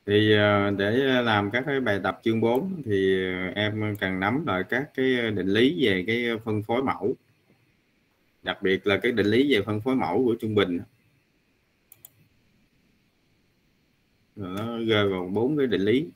Thì để làm các cái bài tập chương 4 thì em cần nắm lại các cái định lý về cái phân phối mẫu, đặc biệt là cái định lý về phân phối mẫu của trung bình. Nó rơi vào 4 cái định lý.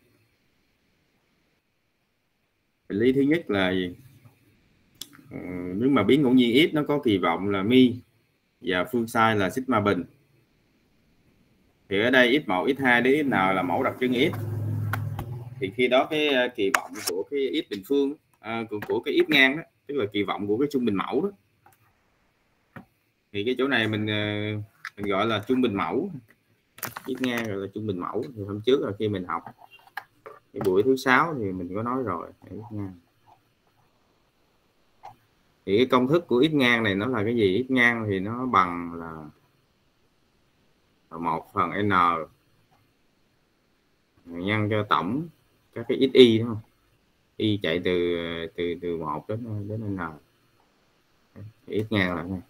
Định lý thứ nhất là gì? Nếu mà biến ngẫu nhiên x nó có kỳ vọng là mi và phương sai là sigma bình, thì ở đây x1, x2 đến x nào là mẫu đặc trưng x, thì khi đó cái kỳ vọng của cái x bình phương của cái x ngang đó, tức là kỳ vọng của cái trung bình mẫu đó, thì cái chỗ này mình gọi là trung bình mẫu. X ngang gọi là trung bình mẫu. Thì hôm trước là khi mình học cái buổi thứ 6 thì mình có nói rồi. X ngang thì cái công thức của x ngang này nó là cái gì? X ngang thì nó bằng là 1 phần n nhân cho tổng các cái xy, đúng không? Y chạy từ từ 1 đến n. Thì x ngang là này.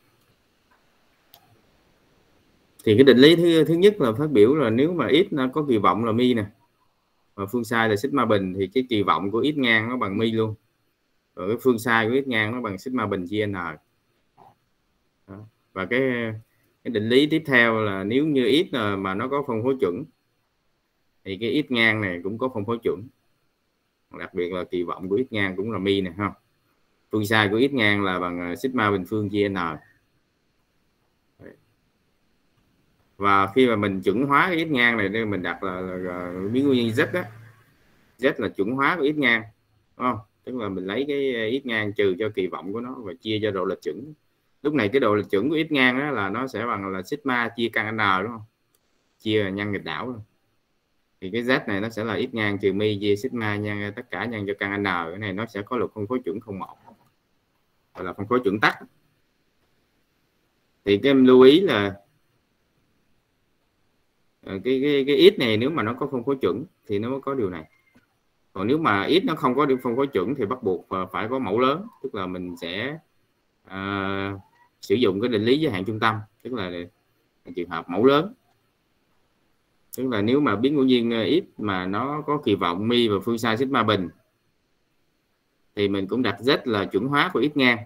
Thì cái định lý thứ nhất là phát biểu là nếu mà x nó có kỳ vọng là mi nè và phương sai là sigma bình, thì cái kỳ vọng của x ngang nó bằng mi luôn, rồi cái phương sai của x ngang nó bằng sigma bình chia n. Đó. Và cái định lý tiếp theo là nếu như x mà nó có phân phối chuẩn thì cái x ngang này cũng có phân phối chuẩn, đặc biệt là kỳ vọng của x ngang cũng là mi này ha. Phương sai của x ngang là bằng sigma bình phương chia n. Và khi mà mình chuẩn hóa cái x ngang này, mình đặt là biến nguyên nhân z đó, z là chuẩn hóa của x ngang, đúng không? Tức là mình lấy cái x ngang trừ cho kỳ vọng của nó và chia cho độ lệch chuẩn. Lúc này cái độ lệch chuẩn của x ngang đó là nó sẽ bằng là sigma chia căn n, đúng không? Chia nhân nghịch đảo luôn. Thì cái z này nó sẽ là x ngang trừ mi chia sigma nhân tất cả nhân cho căn n. Cái này nó sẽ có luật phân phối chuẩn 01, gọi là phân phối chuẩn tắc. Thì các em lưu ý là cái x này nếu mà nó có phân phối chuẩn thì nó mới có điều này. Còn nếu mà x nó không có được phân phối chuẩn thì bắt buộc phải có mẫu lớn, tức là mình sẽ sử dụng cái định lý giới hạn trung tâm, tức là trường hợp mẫu lớn. Tức là nếu mà biến ngẫu nhiên x mà nó có kỳ vọng mi và phương sai sigma bình thì mình cũng đặt z là chuẩn hóa của x ngang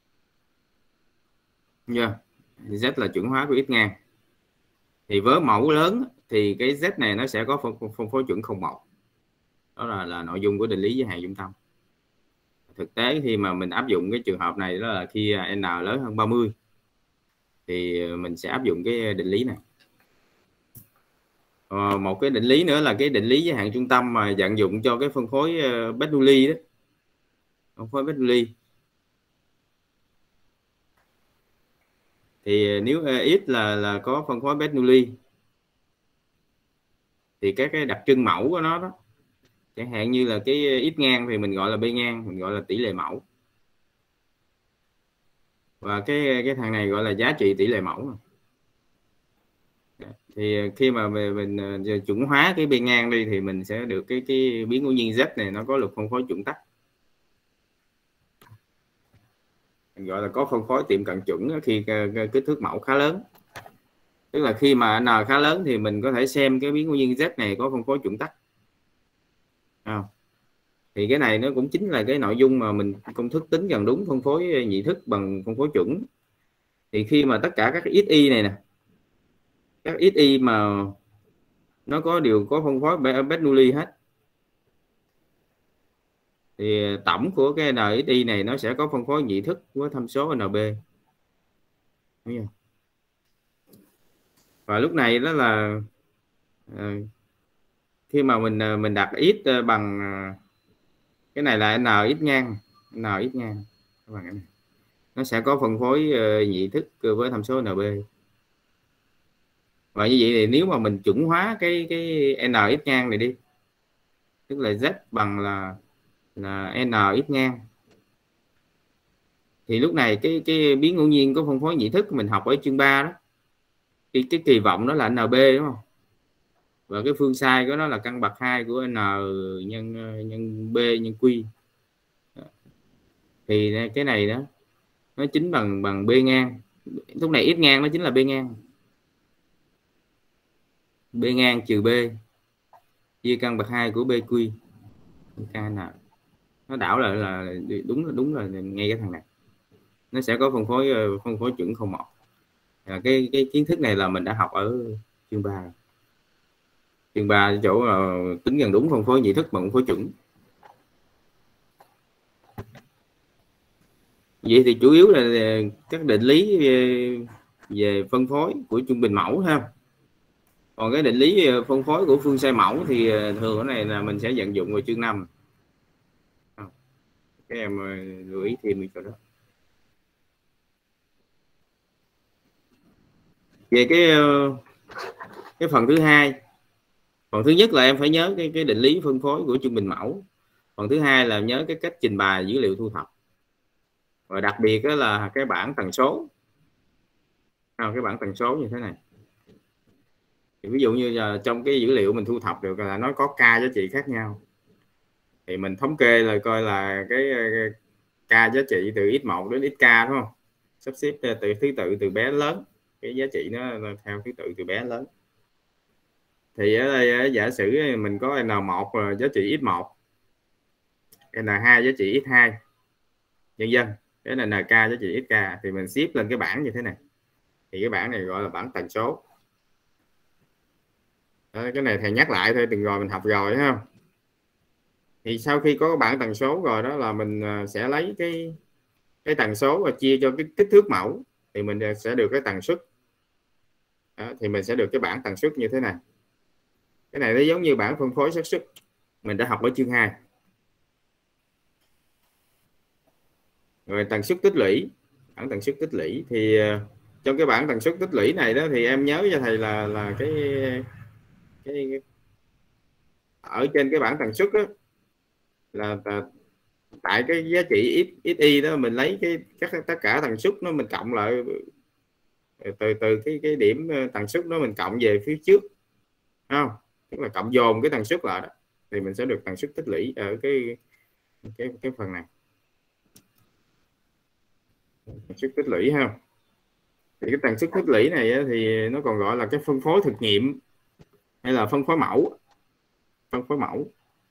nha. Z là chuẩn hóa của x ngang. Thì với mẫu lớn thì cái z này nó sẽ có phân phối chuẩn 01. Đó là nội dung của định lý giới hạn trung tâm. Thực tế khi mà mình áp dụng cái trường hợp này đó là khi n lớn hơn 30 thì mình sẽ áp dụng cái định lý này. Một cái định lý nữa là cái định lý giới hạn trung tâm mà vận dụng cho cái phân phối Bernoulli đó. Phân phối Bernoulli thì nếu x là có phân phối Bernoulli thì các cái đặc trưng mẫu của nó đó, chẳng hạn như là cái x ngang thì mình gọi là b ngang, mình gọi là tỷ lệ mẫu, và cái thằng này gọi là giá trị tỷ lệ mẫu. Thì khi mà mình chuẩn hóa cái b ngang đi thì mình sẽ được cái biến ngẫu nhiên z này nó có luật phân phối chuẩn tắc, mình gọi là có phân phối tiệm cận chuẩn khi kích thước mẫu khá lớn. Tức là khi mà n khá lớn thì mình có thể xem cái biến ngẫu nhiên z này có phân phối chuẩn tắc. Thì cái này nó cũng chính là cái nội dung mà mình công thức tính gần đúng phân phối nhị thức bằng phân phối chuẩn. Thì khi mà tất cả các xy này nè, các xy mà nó đều có phân phối Bernoulli hết, thì tổng của cái nxy này nó sẽ có phân phối nhị thức với tham số nb. Và lúc này đó là khi mà mình đặt x bằng cái này là nx ngang, nx ngang bằng cái này, nó sẽ có phân phối nhị thức với tham số nb. Và như vậy thì nếu mà mình chuẩn hóa cái nx ngang này đi, tức là z bằng là nx ngang, thì lúc này cái biến ngẫu nhiên có phân phối nhị thức mình học ở chương 3 đó, cái kỳ vọng nó là nb, đúng không? Và cái phương sai của nó là căn bậc 2 của n nhân b nhân q. Thì cái này đó nó chính bằng b ngang. Lúc này x ngang nó chính là b ngang, b ngang trừ b. chia căn bậc 2 của BQ KN. Nó đảo lại là đúng là ngay cái thằng này nó sẽ có phân phối chuẩn 01. Cái kiến thức này là mình đã học ở chương 3. Chương 3 chỗ tính gần đúng phân phối nhị thức bằng phân phối chuẩn. Vậy thì chủ yếu là các định lý về phân phối của trung bình mẫu ha. Còn cái định lý phân phối của phương sai mẫu thì thường cái này là mình sẽ vận dụng vào chương 5. Các em lưu ý thêm cái đó. Về cái phần thứ hai, phần thứ nhất là em phải nhớ cái định lý phân phối của trung bình mẫu. Phần thứ hai là nhớ cái cách trình bày dữ liệu thu thập, và đặc biệt đó là cái bảng tần số. Cái bảng tần số như thế này thì ví dụ như là trong cái dữ liệu mình thu thập được là nó có k giá trị khác nhau, thì mình thống kê là coi là cái k giá trị từ x1 đến xk, đúng không? Sắp xếp từ thứ tự từ bé đến lớn, cái giá trị nó theo thứ tự từ bé đến lớn. Thì ở đây giả sử mình có n1 giá trị x1, n2 giá trị x2, nhân dân, cái là nk giá trị xk, thì mình xếp lên cái bảng như thế này. Thì cái bảng này gọi là bảng tần số. Đó, cái này thầy nhắc lại thôi, từng rồi mình học rồi, thấy không? Thì sau khi có cái bảng tần số rồi đó là mình sẽ lấy cái tần số và chia cho cái kích thước mẫu, thì mình sẽ được cái tần suất. Đó, thì mình sẽ được cái bảng tần suất như thế này. Cái này nó giống như bảng phân phối xác suất mình đã học ở chương 2. Rồi tần suất tích lũy, bảng tần suất tích lũy thì trong cái bảng tần suất tích lũy này đó thì em nhớ cho thầy là cái ở trên cái bảng tần suất đó, là tại cái giá trị xy đó mình lấy tất cả tần suất nó mình cộng lại từ cái điểm tần suất đó mình cộng về phía trước, không? Tức là cộng dồn cái tần suất lại đó, thì mình sẽ được tần suất tích lũy ở cái phần này, tần suất tích lũy ha. Thì cái tần suất tích lũy này thì nó còn gọi là cái phân phối thực nghiệm hay là phân phối mẫu. Phân phối mẫu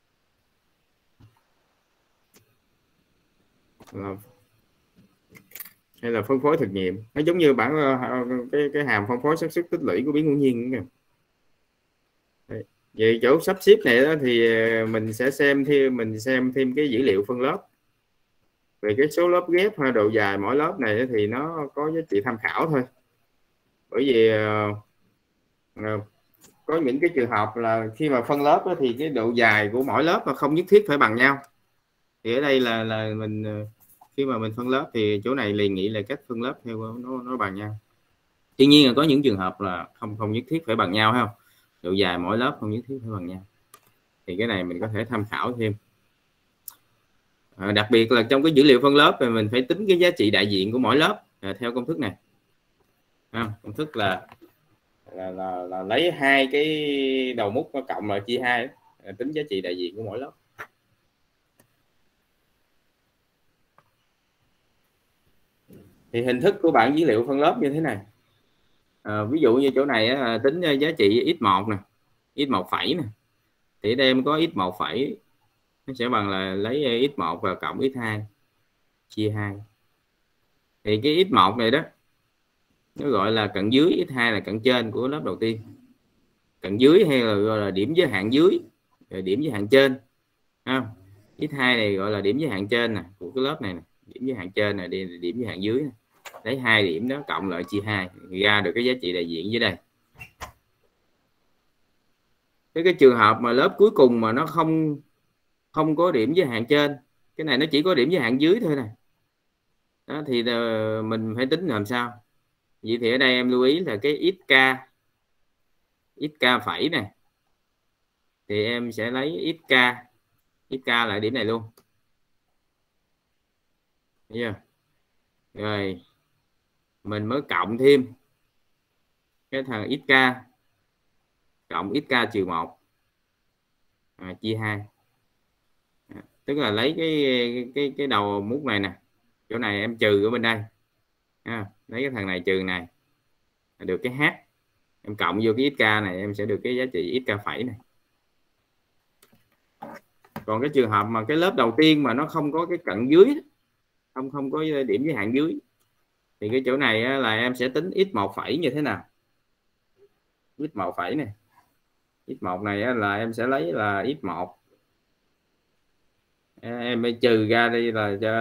hay là phân phối thực nghiệm, nó giống như bảng cái hàm phân phối xác suất tích lũy của biến ngẫu nhiên kìa. Vậy chỗ sắp xếp này đó thì mình sẽ xem thêm cái dữ liệu phân lớp về cái số lớp ghép hay độ dài mỗi lớp này, thì nó có giá trị tham khảo thôi. Bởi vì có những cái trường hợp là khi mà phân lớp đó, thì cái độ dài của mỗi lớp mà không nhất thiết phải bằng nhau. Thì ở đây là mình khi mà mình phân lớp thì chỗ này đề nghị là cách phân lớp theo nó bằng nhau. Tuy nhiên là có những trường hợp là không nhất thiết phải bằng nhau, không? Độ dài mỗi lớp không nhất thiết phải bằng nhau. Thì cái này mình có thể tham khảo thêm. Đặc biệt là trong cái dữ liệu phân lớp thì mình phải tính cái giá trị đại diện của mỗi lớp theo công thức này. Công thức là lấy hai cái đầu mút nó cộng là chia 2, tính giá trị đại diện của mỗi lớp. Thì hình thức của bảng dữ liệu phân lớp như thế này. Ví dụ như chỗ này tính giá trị x1 nè, x1 phẩy nè, thì đây em có x1 phẩy, nó sẽ bằng là lấy x1 và cộng x2 chia 2. Thì cái x1 này đó nó gọi là cận dưới, x2 là cận trên của lớp đầu tiên. Cận dưới hay là gọi là điểm giới hạn dưới, điểm giới hạn trên, không? X2 này gọi là điểm giới hạn trên nè của cái lớp này nè, điểm giới hạn trên này, điểm giới hạn dưới này. Lấy hai điểm đó cộng lại chia 2 ra được cái giá trị đại diện dưới đây. Cái trường hợp mà lớp cuối cùng mà nó không có điểm giới hạn trên, cái này nó chỉ có điểm giới hạn dưới thôi này đó, thì mình phải tính làm sao? Vậy thì ở đây em lưu ý là cái xk phẩy này thì em sẽ lấy xk lại điểm này luôn. Yeah. Rồi mình mới cộng thêm cái thằng xk cộng xk trừ 1 chia 2. Tức là lấy cái đầu mút này nè, chỗ này em trừ ở bên đây, lấy cái thằng này trừ này, được cái h, em cộng vô cái xk này em sẽ được cái giá trị xk phẩy này. Còn cái trường hợp mà cái lớp đầu tiên mà nó không có cái cận dưới, không có điểm giới hạn dưới, thì cái chỗ này là em sẽ tính x1 phẩy như thế nào. x1 phẩy này, x1 này là em sẽ lấy là x1, em phải trừ ra đi là cho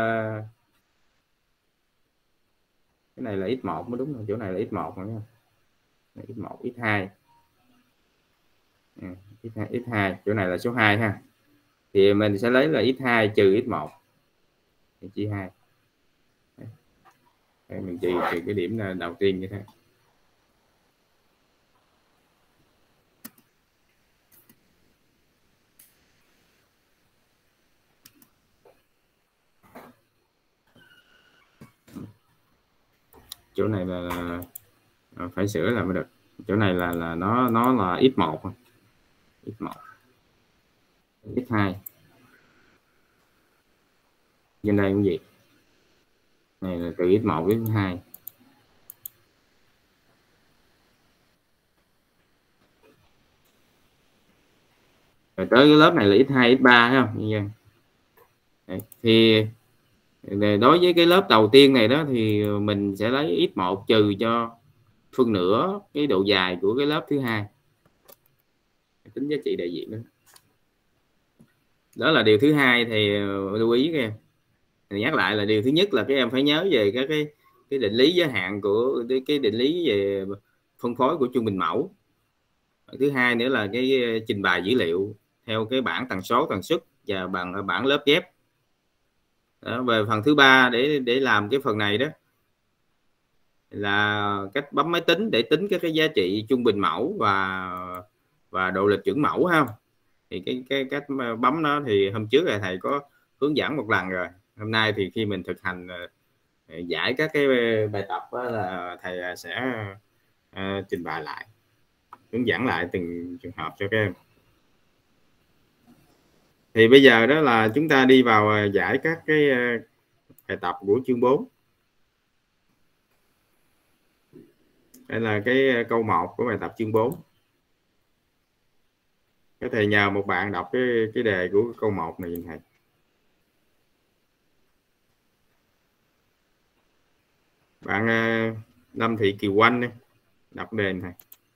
cái này là x1 mới đúng rồi, chỗ này là x1 rồi nha. x1 x2 x2, chỗ này là số 2 ha, thì mình sẽ lấy là x2 trừ x1 chia 2. Đây, mình trừ cái điểm đầu tiên như thế. Chỗ này là phải sửa là mới được. Chỗ này là nó là x1 x1 x2, trên đây cũng gì, này là từ x1 đến x2. Rồi tới cái lớp này là x2 x3 thấy không? Đấy. Thì đối với cái lớp đầu tiên này đó thì mình sẽ lấy x1 trừ cho phân nửa cái độ dài của cái lớp thứ hai, tính giá trị đại diện đó. Đó là điều thứ hai, thì lưu ý các em. Thì nhắc lại là điều thứ nhất là các em phải nhớ về các cái định lý giới hạn của cái định lý về phân phối của trung bình mẫu. Thứ hai nữa là cái trình bày dữ liệu theo cái bảng tần số, tần suất và bằng bảng lớp ghép. Đó, về phần thứ ba để làm cái phần này đó là cách bấm máy tính để tính cái giá trị trung bình mẫu và độ lịch chuẩn mẫu ha. Thì cái cách bấm nó thì hôm trước là thầy có hướng dẫn một lần rồi. Hôm nay thì khi mình thực hành giải các cái bài tập đó, là thầy sẽ trình bày lại, hướng dẫn lại từng trường hợp cho các em. Thì bây giờ đó là chúng ta đi vào giải các cái bài tập của chương 4. Đây là cái câu 1 của bài tập chương 4. Có thể nhờ một bạn đọc cái đề của câu 1 này thầy. Bạn Lâm Thị Kiều Oanh đi, đọc đề này.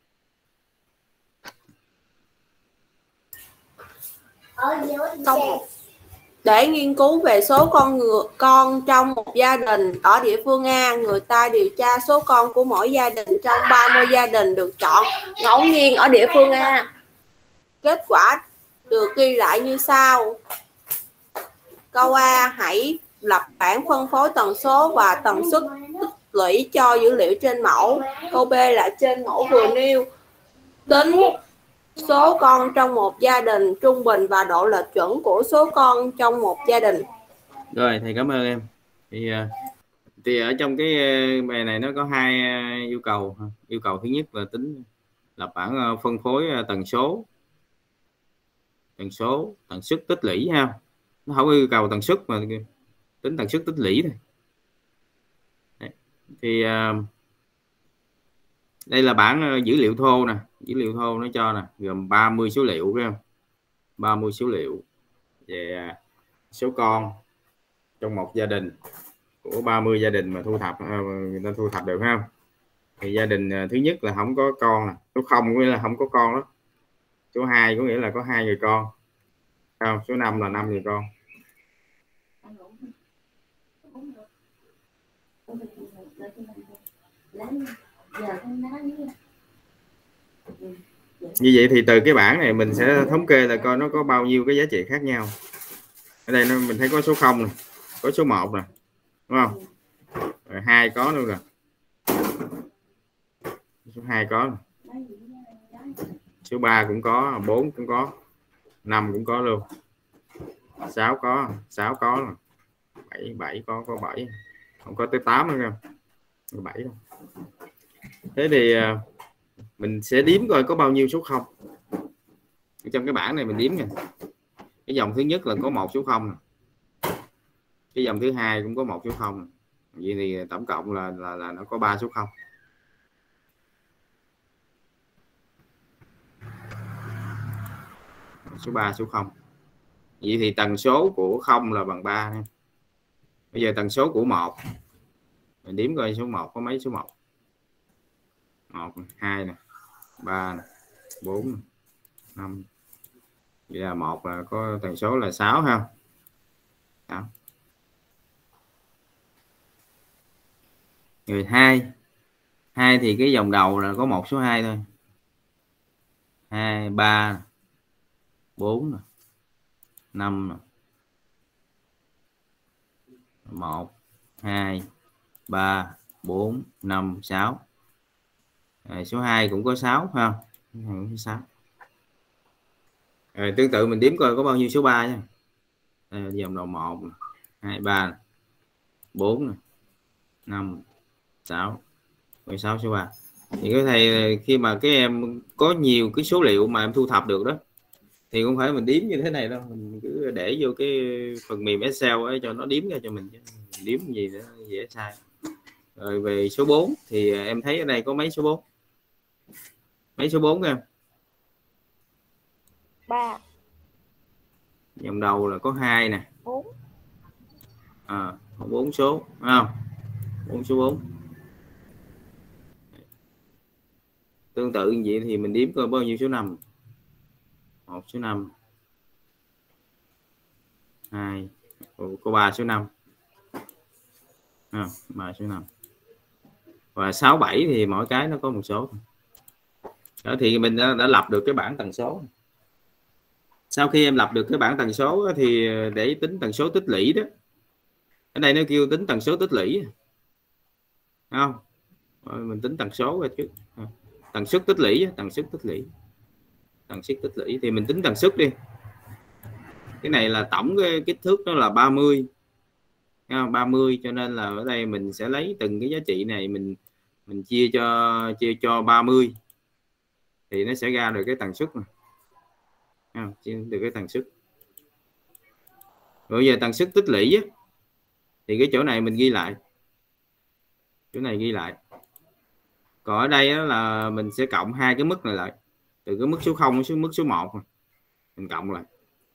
Câu 1. Để nghiên cứu về số con trong một gia đình ở địa phương A, người ta điều tra số con của mỗi gia đình trong 30 gia đình được chọn ngẫu nhiên ở địa phương A. Kết quả được ghi lại như sau. Câu A, hãy lập bảng phân phối tần số và tần suất tích lũy cho dữ liệu trên mẫu. Câu B là trên mẫu vừa nêu, tính số con trong một gia đình, trung bình và độ lệch chuẩn của số con trong một gia đình. Rồi, thầy cảm ơn em. Thì ở trong cái bài này nó có hai yêu cầu. Yêu cầu thứ nhất là tính lập bảng phân phối tần số, tần suất tích lũy ha. Nó không yêu cầu tần suất mà tính tần suất tích lũy thôi. Đấy. Thì đây là bảng dữ liệu thô nè, dữ liệu thô nó cho nè, gồm 30 số liệu phải không? 30 số liệu về số con trong một gia đình của 30 gia đình mà thu thập, người ta thu thập được không? Thì gia đình thứ nhất là không có con nè, số 0 có nghĩa là không có con đó. Số 2 có nghĩa là có 2 người con. Không, số 5 là 5 người con. Như vậy thì từ cái bảng này mình sẽ thống kê là coi nó có bao nhiêu cái giá trị khác nhau. Ở đây mình thấy có số 0 này, có số 1 nè, đúng không? Rồi 2 có luôn rồi. Số 2 có. Số 3 cũng có, 4 cũng có, 5 cũng có luôn. 6 có, 6 có. 7 có 7. Không có tới 8 nữa không? 7 đâu. Thế thì mình sẽ đếm coi có bao nhiêu số 0. Trong cái bảng này mình đếm nha. Cái dòng thứ nhất là có 1 số 0. Cái dòng thứ hai cũng có 1 số 0. Vậy thì tổng cộng là nó có 3 số 0. Số 3 số 0. Vậy thì tần số của 0 là bằng 3 nha. Bây giờ tần số của 1 mình đếm coi số 1 có mấy số 1. 1, 2 nè, 3 nè, 4 nè, 5. Vậy là 1 là có tần số là 6 ha. Đó. Rồi 2 thì cái dòng đầu là có một số 2 thôi. 2, 3, 4 nè, 5 nè. 1, 2, 3, 4, 5, 6. Rồi, số 2 cũng có 6 ha. 6. Rồi, tương tự mình đếm coi có bao nhiêu số 3 nha. Dòng đầu 1, 2, 3, 4, 5, 6. 16 số 3. Thì có thầy khi mà cái em có nhiều cái số liệu mà em thu thập được đó thì không phải mình đếm như thế này đâu, mình cứ để vô cái phần mềm Excel ấy cho nó đếm ra cho mình, đếm gì đó dễ sai. Rồi về số 4 thì em thấy ở đây có mấy số 4? Mấy số 4 em? 3. Dòng đầu là có 2 nè. 4. Có 4 số, phải không? 4 số 4. Tương tự như vậy thì mình đếm coi bao nhiêu số 5. 1 số 5. 2, có 3 số 5. 3 số 5. Và 6, 7 thì mỗi cái nó có một số. Đó thì mình đã lập được cái bảng tần số. Sau khi em lập được cái bảng tần số thì để tính tần số tích lũy đó. Ở đây nó kêu tính tần số tích lũy. Không? Rồi mình tính tần số rồi chứ. Tần suất tích lũy, tần suất tích lũy. Tần suất tích lũy thì mình tính tần suất đi. Cái này là tổng cái kích thước nó là 30. 30 cho nên là ở đây mình sẽ lấy từng cái giá trị này mình chia cho 30 thì nó sẽ ra được cái tần suất này. Chia được cái tần suất. Rồi giờ tần suất tích lũy á, thì cái chỗ này mình ghi lại. Chỗ này ghi lại. Còn ở đây là mình sẽ cộng hai cái mức này lại. Từ cái mức số 0 đến mức số 1 mình cộng lại.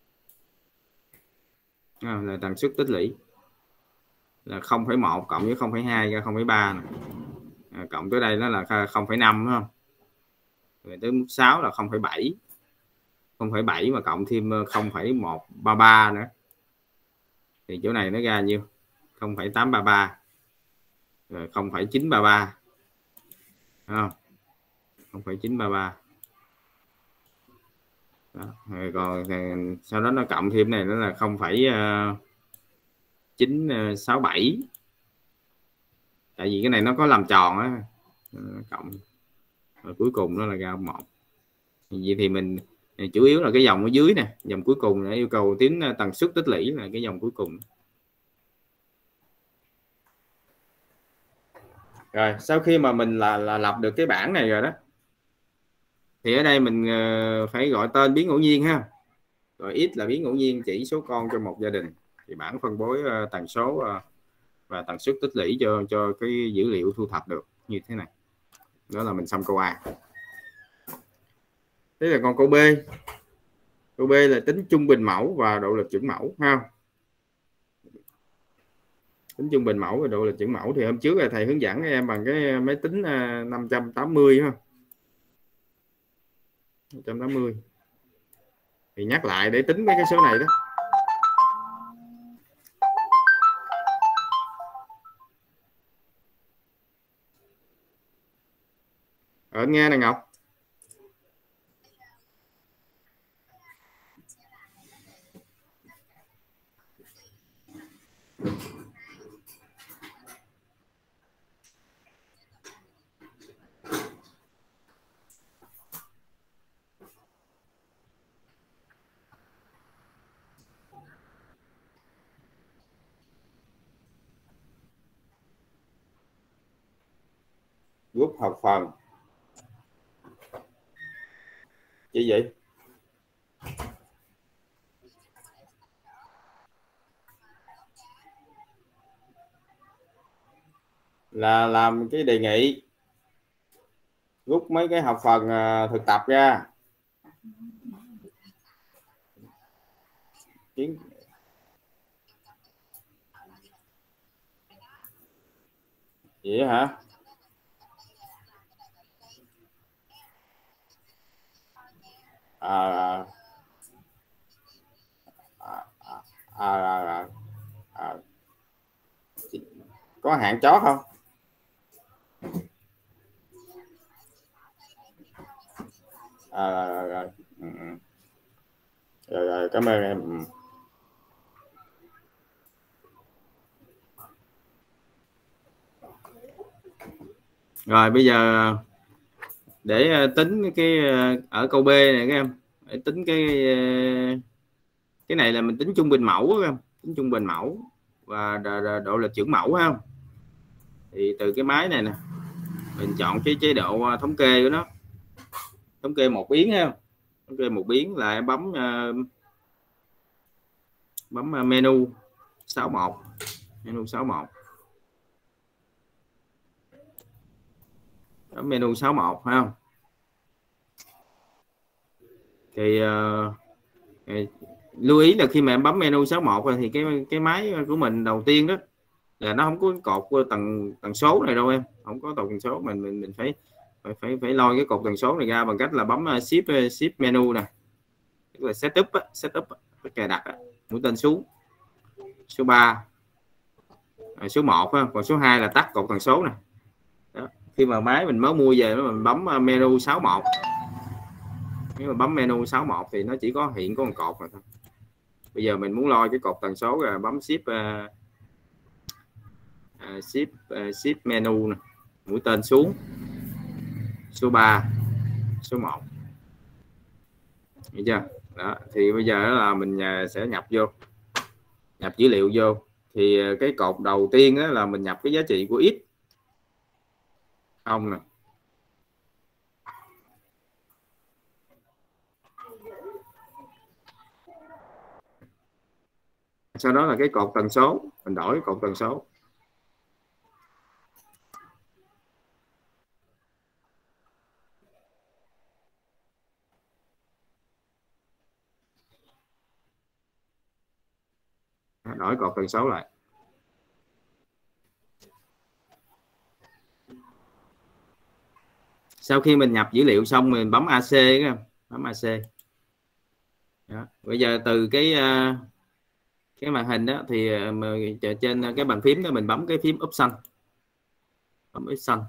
Là tần suất tích lũy là 0,1 cộng với 0,2 ra 0,3 này. Cộng tới đây nó là 0,5 đúng không? Rồi tới mức 6 là 0,7. 0,7 mà cộng thêm 0,133 nữa. Thì chỗ này nó ra nhiêu? 0,833. Rồi 0,933. Không? 0,933. Đó. Rồi còn sau đó nó cộng thêm này nữa là 0,967. Tại vì cái này nó có làm tròn á, cộng rồi cuối cùng nó là ra 1. Vậy thì mình chủ yếu là cái dòng ở dưới nè, dòng cuối cùng là yêu cầu tính tần suất tích lũy là cái dòng cuối cùng. Rồi sau khi mà mình là lập được cái bảng này rồi đó thì ở đây mình phải gọi tên biến ngẫu nhiên ha. Rồi x là biến ngẫu nhiên chỉ số con trong một gia đình, thì bảng phân bố tần số và tần suất tích lũy cho cái dữ liệu thu thập được như thế này. Đó là mình xong câu A. Thế là còn câu B. Câu B là tính trung bình mẫu và độ lực chuẩn mẫu ha. Tính trung bình mẫu và độ lực chuẩn mẫu thì hôm trước là thầy hướng dẫn em bằng cái máy tính 580 ha. 580. Thì nhắc lại để tính mấy cái số này đó. Ở nghe này Ngọc. Group hợp phần. Chỉ vậy. Là làm cái đề nghị rút mấy cái học phần thực tập ra. Kiến vậy hả? À, à, à, à, à. Có hạn chót không? Rồi. Ừ. Rồi, cảm ơn em. Rồi bây giờ để tính cái ở câu B này các em, để tính cái này là mình tính trung bình mẫu các em, tính trung bình mẫu và độ lệch chuẩn mẫu không? Thì từ cái máy này nè mình chọn cái chế độ thống kê của nó, thống kê một biến ha, thống kê một biến là em bấm menu 61, menu 61, bấm menu 61 phải không? Thì lưu ý là khi mà em bấm menu 61 thì cái máy của mình đầu tiên đó là nó không có cột tần số này đâu em, không có tần số, mình phải lôi cái cột tần số này ra bằng cách là bấm shift menu nè, tức là setup cái cài đặt mũi tên xuống số 3, số 1 còn số 2 là tắt cột tần số nè. Đó. Khi mà máy mình mới mua về mình bấm menu 61, nếu mà bấm menu 61 thì nó chỉ có hiện có một cột rồi thôi. Bây giờ mình muốn lôi cái cột tần số là bấm shift menu nè, mũi tên xuống số 3, số 1, hiểu chưa? Đó thì bây giờ là mình sẽ nhập dữ liệu vô, thì cái cột đầu tiên là mình nhập cái giá trị của x không nè, sau đó là cái cột tần số, mình đổi cột tần số, đổi cột tần số lại. Sau khi mình nhập dữ liệu xong mình bấm AC, bấm AC. Đó. Bây giờ từ cái màn hình đó thì trên cái bàn phím đó mình bấm cái phím option, bấm option.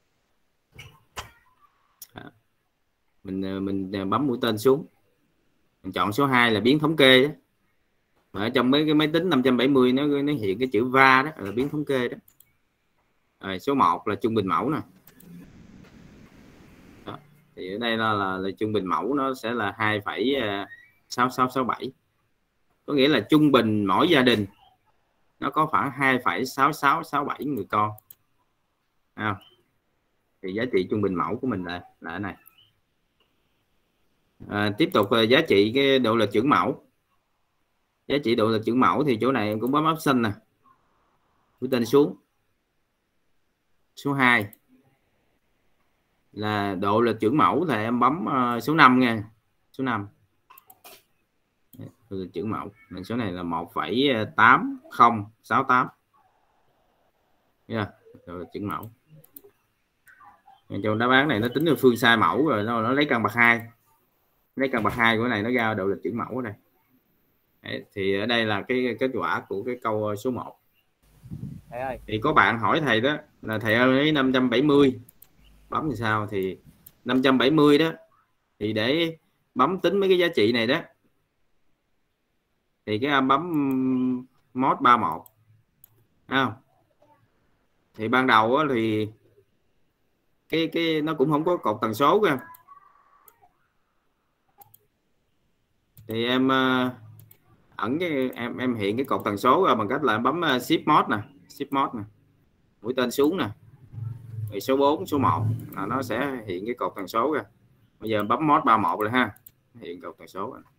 Đó. Mình bấm mũi tên xuống, mình chọn số 2 là biến thống kê đó. Ở trong mấy cái máy tính 570 nó hiện cái chữ va đó là biến thống kê đó. Rồi, số 1 là trung bình mẫu nè. Đó. Thì ở đây là trung bình mẫu nó sẽ là 2,6667, có nghĩa là trung bình mỗi gia đình nó có khoảng 2,6667 người con. Thì giá trị trung bình mẫu của mình là cái này. Tiếp tục giá trị cái độ lệch chuẩn mẫu. Giá trị độ lệch chuẩn mẫu thì chỗ này cũng bấm option nè, mũi tên xuống số 2 là độ lệch chuẩn mẫu, là em bấm số 5 nha, số 5 độ lệch chuẩn mẫu, số này là 1,8068 nha, độ lệch chuẩn mẫu. Trong đáp án này nó tính được phương sai mẫu rồi, nó lấy căn bậc 2, lấy căn bậc 2 của này nó ra độ lệch chuẩn mẫu ở đây. Đấy, thì ở đây là cái kết quả của cái câu số 1. Thầy ơi. Thì có bạn hỏi thầy đó là thầy ơi 570 bấm thì sao? Thì 570 đó thì để bấm tính mấy cái giá trị này đó thì cái em bấm mod 31 không? Thì ban đầu đó, thì cái nó cũng không có cột tần số cơ, thì em ẩn cái em hiện cái cột tần số ra bằng cách là em bấm shift mod nè, shift mod nè, mũi tên xuống nè, rồi số 4, số 1 là nó sẽ hiện cái cột tần số ra. Bây giờ bấm mod 31 rồi ha, hiện cột tần số rồi.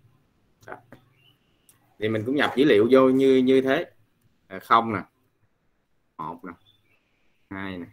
Thì mình cũng nhập dữ liệu vô như thế, 0 nè, 1 nè, 2 nè,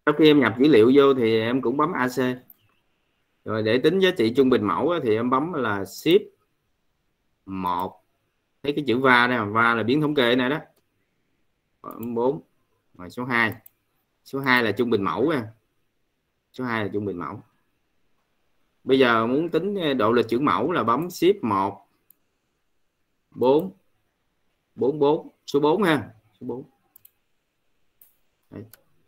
Sau khi em nhập dữ liệu vô thì em cũng bấm AC. Rồi để tính giá trị trung bình mẫu thì em bấm là Shift 1. Thấy cái chữ va đây, va là biến thống kê này đó. 4. Rồi số 2. Số 2 là trung bình mẫu nha. Số 2 là trung bình mẫu. Bây giờ muốn tính độ lịch trưởng mẫu là bấm Shift 1 4 44 số 4 ha, số 4. Đây.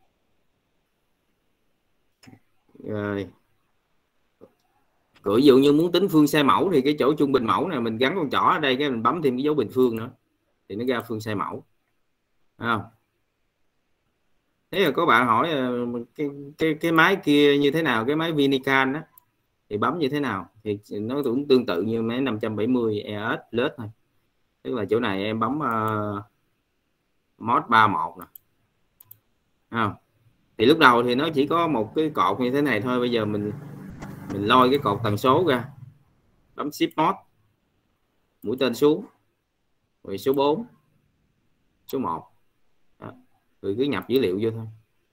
Rồi. Ví dụ như muốn tính phương sai mẫu thì cái chỗ trung bình mẫu này mình gắn con trỏ ở đây, cái mình bấm thêm cái dấu bình phương nữa thì nó ra phương sai mẫu. Thấy không? Thế là có bạn hỏi cái máy kia như thế nào, cái máy Vinican đó thì bấm như thế nào, thì nó cũng tương tự như máy 570 ES Plus thôi. Tức là chỗ này em bấm mod 31 nè. Không? Thì lúc đầu thì nó chỉ có một cái cột như thế này thôi. Bây giờ mình lôi cái cột tần số ra, bấm Shift Mod, mũi tên xuống, rồi số 4, số 1. Đó. Rồi cứ nhập dữ liệu vô thôi.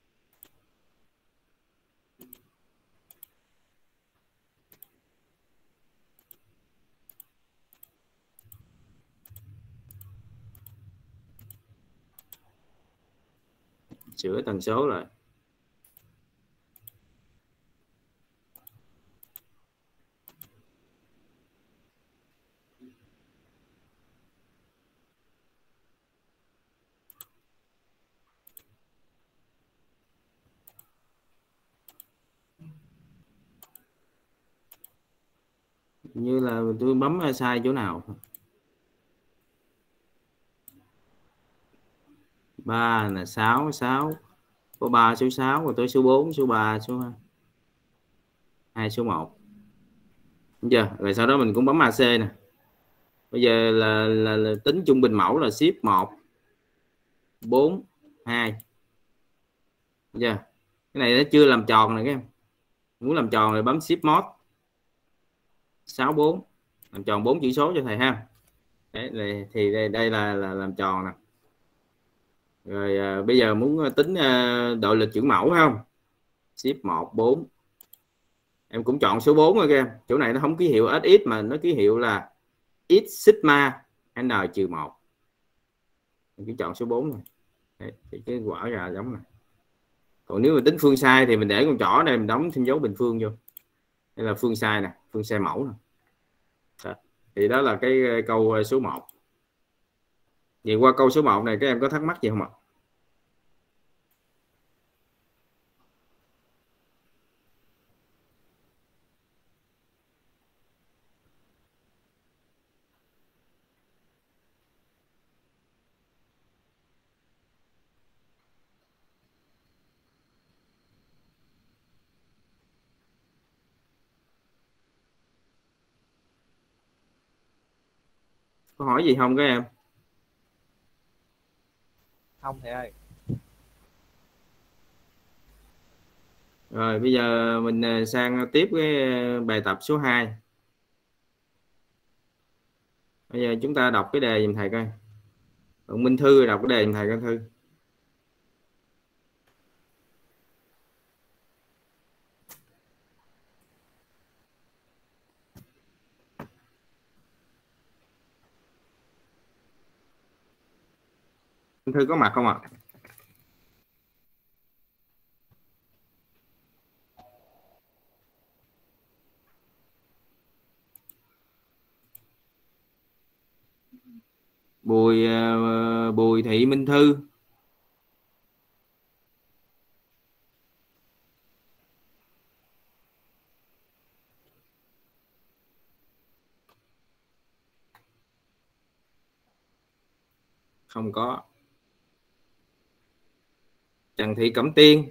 Sửa tần số rồi. Như là tôi bấm sai chỗ nào. 3 là 6 có 3 số 6 rồi tới số 4 số 3 số 2 số 1. Đúng chưa? Rồi sau đó mình cũng bấm AC nè. Bây giờ là tính trung bình mẫu là Shift 1 4 2. Đúng chưa? Cái này nó chưa làm tròn này các em. Muốn làm tròn thì bấm Shift Mod 64, làm tròn 4 chữ số cho thầy ha. Đấy, thì đây là làm tròn nè. Rồi bây giờ muốn tính độ lịch trưởng mẫu không? Shift 1 4. Em cũng chọn số 4 rồi các em. Chỗ này nó không ký hiệu SX mà nó ký hiệu là X sigma N-1. Em cứ chọn số 4 này. Đấy, thì cái quả ra giống này. Còn nếu mà tính phương sai thì mình để con trỏ đây, mình đóng thêm dấu bình phương vô. Đây là phương sai nè, phương sai mẫu nè. Đó. Thì đó là cái câu số 1. Vậy qua câu số 1 này các em có thắc mắc gì không ạ? Có hỏi gì không các em? Không thầy ơi. Rồi bây giờ mình sang tiếp cái bài tập số 2. Bây giờ chúng ta đọc cái đề giùm thầy coi. Còn Minh Thư đọc cái đề giùm thầy coi Thư. Minh Thư có mặt không ạ? Bùi Thị Minh Thư. Không có. Trần Thị Cẩm Tiên.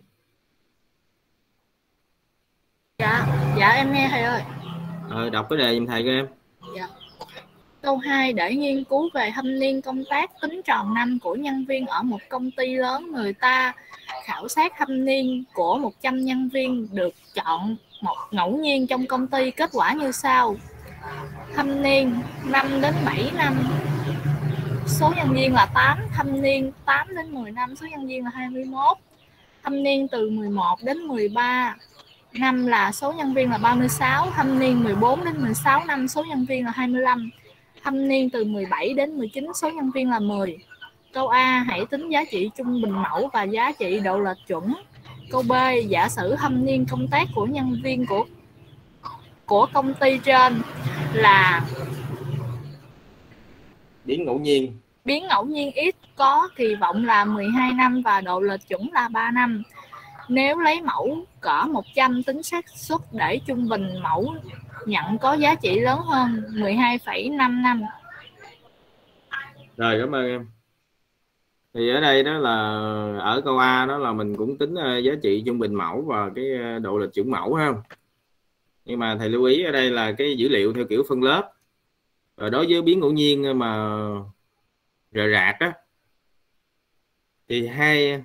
Dạ em nghe thầy ơi. Đọc cái đề giùm thầy cho em. Dạ. Câu 2, để nghiên cứu về thâm niên công tác tính tròn năm của nhân viên ở một công ty lớn, người ta khảo sát thâm niên của 100 nhân viên được chọn một ngẫu nhiên trong công ty. Kết quả như sau: thâm niên 5 đến 7 năm, số nhân viên là 8, thâm niên 8 đến 10 năm, số nhân viên là 21, thâm niên từ 11 đến 13 năm là số nhân viên là 36, thâm niên 14 đến 16 năm số nhân viên là 25, thâm niên từ 17 đến 19 số nhân viên là 10. Câu A, hãy tính giá trị trung bình mẫu và giá trị độ lệch chuẩn. Câu B, giả sử thâm niên công tác của nhân viên của công ty trên là biến ngẫu nhiên. Biến ngẫu nhiên X có kỳ vọng là 12 năm và độ lệch chuẩn là 3 năm. Nếu lấy mẫu cỡ 100 tính xác suất để trung bình mẫu nhận có giá trị lớn hơn 12,5 năm. Rồi, cảm ơn em. Thì ở đây đó là ở câu A đó là mình cũng tính giá trị trung bình mẫu và cái độ lệch chuẩn mẫu ha. Nhưng mà thầy lưu ý ở đây là cái dữ liệu theo kiểu phân lớp. Rồi đối với biến ngẫu nhiên mà rời rạc á thì hai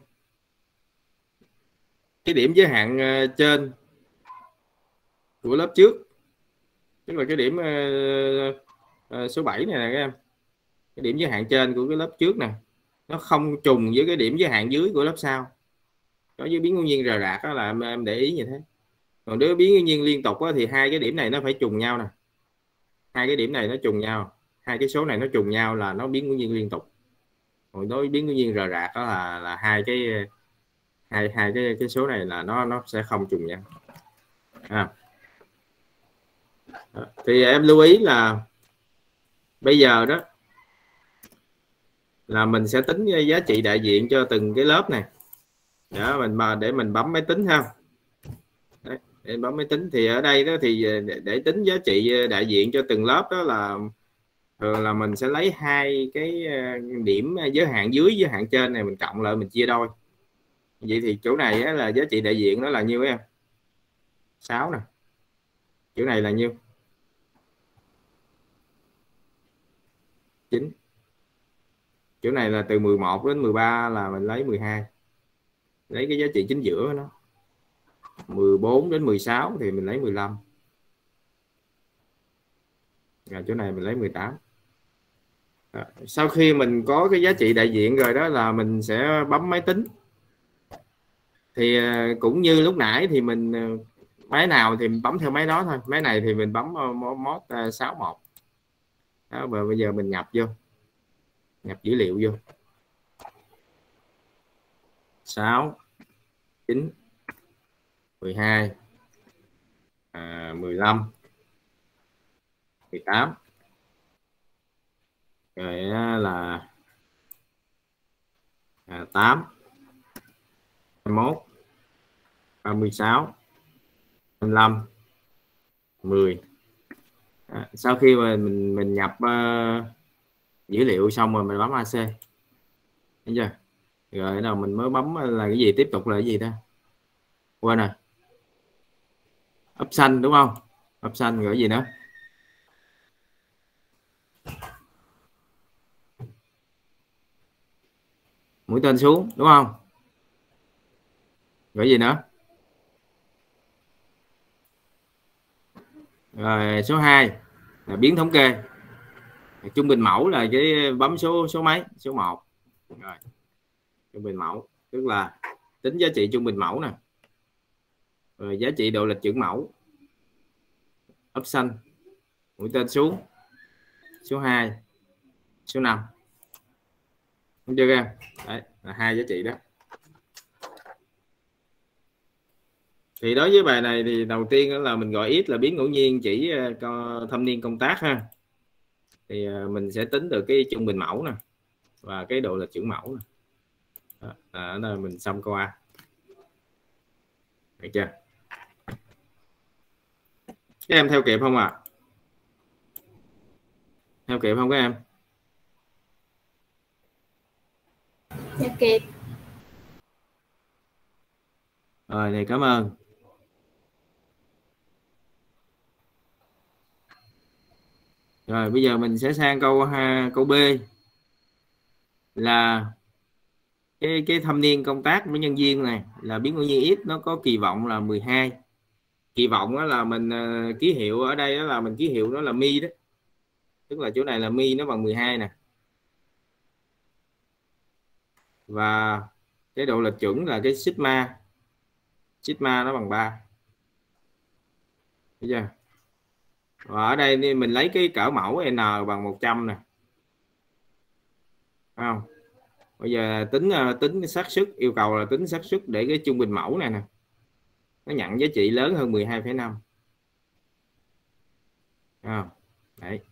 cái điểm giới hạn trên của lớp trước, tức là cái điểm số 7 này nè các em, cái điểm giới hạn trên của cái lớp trước nè nó không trùng với cái điểm giới hạn dưới của lớp sau. Đối với biến ngẫu nhiên rời rạc đó là em để ý như thế. Còn đối với biến ngẫu nhiên liên tục đó, thì hai cái điểm này nó phải trùng nhau nè, hai cái điểm này nó trùng nhau, hai cái số này nó trùng nhau là nó biến ngẫu nhiên liên tục. Còn đối với biến ngẫu nhiên rời rạc đó là hai cái số này là nó sẽ không trùng nhau. Thì em lưu ý là bây giờ đó là mình sẽ tính giá trị đại diện cho từng cái lớp này. Đó, để mình bấm máy tính ha. Đấy, để bấm máy tính thì ở đây đó thì để tính giá trị đại diện cho từng lớp đó là thường là mình sẽ lấy hai cái điểm giới hạn dưới giới hạn trên này mình cộng lại mình chia đôi. Vậy thì chỗ này là giá trị đại diện đó là nhiêu em? 6 nè. Chỗ này là nhiêu? 9. Chỗ này là từ 11 đến 13 là mình lấy 12. Lấy cái giá trị chính giữa của nó. 14 đến 16 thì mình lấy 15. Rồi chỗ này mình lấy 18. Sau khi mình có cái giá trị đại diện rồi đó là mình sẽ bấm máy tính. Thì cũng như lúc nãy thì mình máy nào thì mình bấm theo máy đó thôi. Máy này thì mình bấm mod 61. Đó, và bây giờ mình nhập vô. Nhập dữ liệu vô. 6 9 12 15 18 rồi là 8 21 36 25 10. Sau khi mà mình nhập dữ liệu xong rồi mình bấm AC. Thấy chưa? Rồi nào mình mới bấm là cái gì, tiếp tục là cái gì ta? Quên rồi. Option đúng không? Option rồi gì nữa? Mũi tên xuống đúng không? Rồi gì nữa? Rồi số 2 là biến thống kê. Trung bình mẫu là cái bấm số mấy? Số 1. Rồi. Trung bình mẫu tức là tính giá trị trung bình mẫu nè. Rồi giá trị độ lệch chuẩn mẫu. Option. Mũi tên xuống. Số 2. Số 5. Không chưa em? Đấy là hai giá trị đó. Thì đối với bài này thì đầu tiên là mình gọi x là biến ngẫu nhiên chỉ thâm niên công tác ha. Thì mình sẽ tính được cái trung bình mẫu nè và cái độ lệch chuẩn mẫu nè. Đó là mình xong câu A. Được chưa? Các em theo kịp không ạ? Theo kịp không các em? Theo kịp. Rồi thì cảm ơn. Rồi bây giờ mình sẽ sang câu B là cái thâm niên công tác của nhân viên này là biến ngẫu nhiên x nó có kỳ vọng là 12. Kỳ vọng đó là mình ký hiệu ở đây đó là mình ký hiệu nó là mi đó. Tức là chỗ này là mi nó bằng 12 nè. Và cái độ lệch chuẩn là cái sigma nó bằng 3. Thấy chưa? Và ở đây thì mình lấy cái cỡ mẫu n bằng 100 nè, không? Bây giờ tính xác suất, yêu cầu là tính xác suất để cái trung bình mẫu này nè nó nhận giá trị lớn hơn 12,5. Đấy.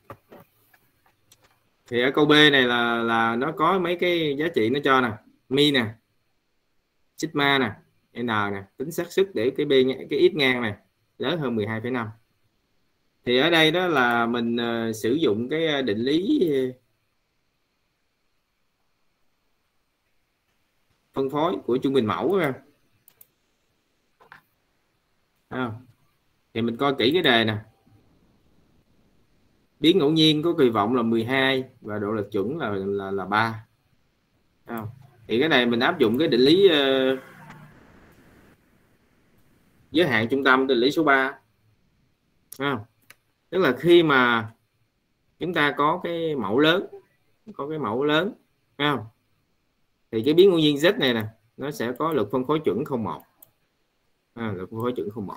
Thì ở câu B này là nó có mấy cái giá trị nó cho nè, mi nè, sigma nè, n nè, tính xác suất để cái b, cái x ngang này lớn hơn 12,5. Thì ở đây đó là mình sử dụng cái định lý phân phối của trung bình mẫu thì mình coi kỹ cái đề nè. Biến ngẫu nhiên có kỳ vọng là 12 và độ lệch chuẩn là 3. Thì cái này mình áp dụng cái định lý giới hạn trung tâm, định lý số 3. Tức là khi mà chúng ta có cái mẫu lớn, không? Thì cái biến ngẫu nhiên Z này nè nó sẽ có lực phân phối chuẩn 0,1. Lực phân phối chuẩn 0,1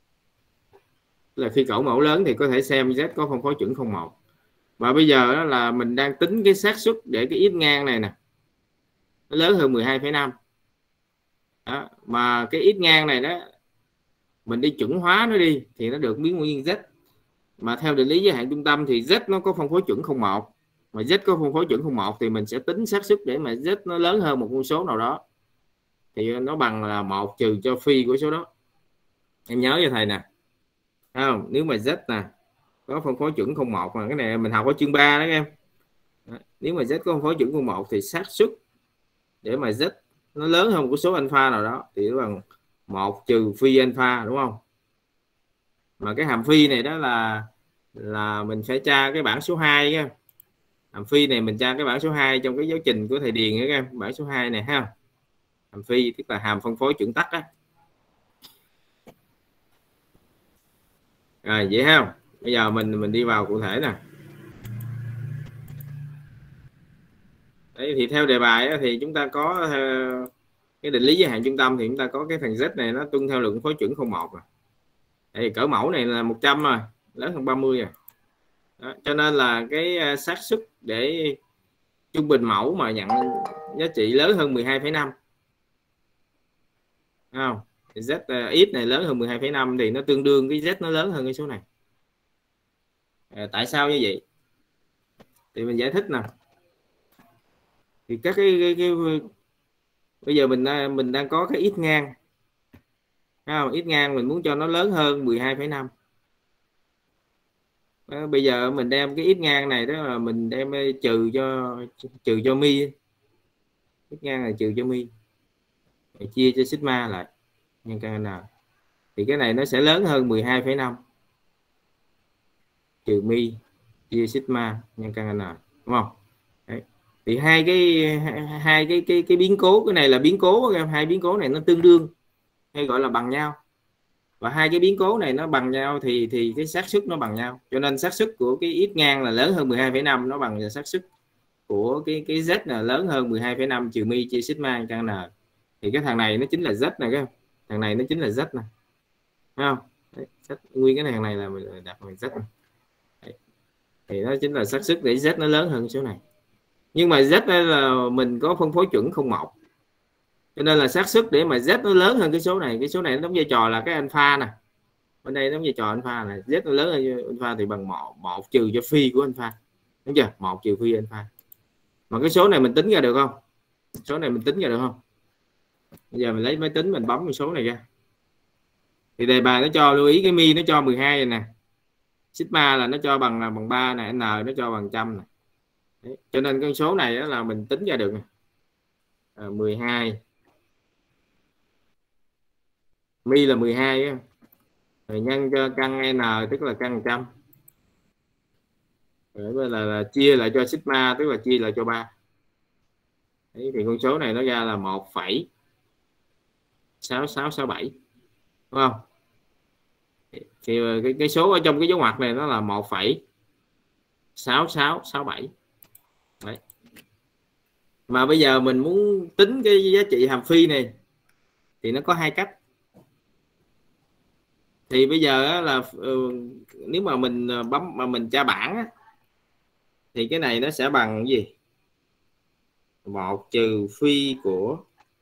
là khi cỡ mẫu lớn thì có thể xem Z có phân phối chuẩn 0,1. Và bây giờ đó là mình đang tính cái xác suất để cái x ngang này nè nó lớn hơn 12,5. Đó, mà cái x ngang này đó mình đi chuẩn hóa nó đi thì nó được biến ngẫu nhiên Z. Mà theo định lý giới hạn trung tâm thì Z nó có phân phối chuẩn 0,1. Mà Z có phân phối chuẩn 0,1 thì mình sẽ tính xác suất để mà Z nó lớn hơn một con số nào đó thì nó bằng là 1 trừ cho phi của số đó. Em nhớ cho thầy nè. Không? Nếu mà Z nè có phân phối chuẩn 0,1, mà cái này mình học ở chương 3 đó em. Nếu mà Z có phân phối chuẩn 0,1 thì xác suất để mà Z nó lớn hơn một số alpha nào đó thì nó bằng 1 trừ phi alpha, đúng không? Mà cái hàm phi này đó là mình phải tra cái bảng số 2 nha. Hàm phi này mình tra cái bảng số 2 trong cái giáo trình của thầy Điền các em, bảng số 2 này ha. Hàm phi tức là hàm phân phối chuẩn tắc á. Rồi vậy ha. Bây giờ mình đi vào cụ thể nè. Đấy, thì theo đề bài á, thì chúng ta có cái định lý giới hạn trung tâm thì chúng ta có cái thằng Z này nó tuân theo lực phân phối chuẩn 0,1 rồi. Thì cỡ mẫu này là 100 rồi, lớn hơn 30 rồi. Đó, cho nên là cái xác suất để trung bình mẫu mà nhận giá trị lớn hơn 12,5. Không? Thì Z x này lớn hơn 12,5 thì nó tương đương cái Z nó lớn hơn cái số này. Tại sao như vậy? Thì mình giải thích nè. Thì các cái bây giờ mình đang có cái x ngang. X ngang mình muốn cho nó lớn hơn 12,5. Bây giờ mình đem cái x ngang này đó là mình đem trừ cho mi. X ngang là trừ cho mi. Chia cho sigma lại nhân căn n. Thì cái này nó sẽ lớn hơn 12,5 trừ mi chia sigma nhân căn n, đúng không? Đấy. Thì hai cái biến cố, cái này là biến cố, hai biến cố này nó tương đương hay gọi là bằng nhau, và hai cái biến cố này nó bằng nhau thì cái xác suất nó bằng nhau, cho nên xác suất của cái x ngang là lớn hơn 12,5 nó bằng xác suất của cái Z là lớn hơn 12,5 trừ mi chia sigma căn n. Thì cái thằng này nó chính là Z này, cái thằng này nó chính là Z này, thấy không? Đấy, nguyên cái thằng này là mình đặt bằng Z này. Đấy. Thì nó chính là xác suất để Z nó lớn hơn số này. Nhưng mà Z đây là mình có phân phối chuẩn 0,1, cho nên là xác suất để mà Z nó lớn hơn cái số này nó đóng vai trò là cái alpha nè, bên đây đóng vai trò alpha này, Z nó lớn hơn alpha thì bằng 1 trừ cho phi của alpha, đúng chưa? 1 trừ phi alpha. Mà cái số này mình tính ra được không? Số này mình tính ra được không? Bây giờ mình lấy máy tính mình bấm cái số này ra. Thì đề bài nó cho lưu ý cái mi nó cho 12 này nè, sigma là nó cho bằng 3 này, n nó cho bằng 100 này. Đấy. Cho nên con số này là mình tính ra được này. 12 mi là 12 á. Rồi nhân cho căn n tức là căn 100. Rồi là chia lại cho sigma tức là chia lại cho 3. Đấy, thì con số này nó ra là 1,6667, đúng không? Thì cái số ở trong cái dấu ngoặc này nó là 1,6667. Đấy. Mà bây giờ mình muốn tính cái giá trị hàm phi này thì nó có hai cách. Thì bây giờ là nếu mà mình bấm mà mình tra bảng á, thì cái này nó sẽ bằng cái gì? 1 trừ phi của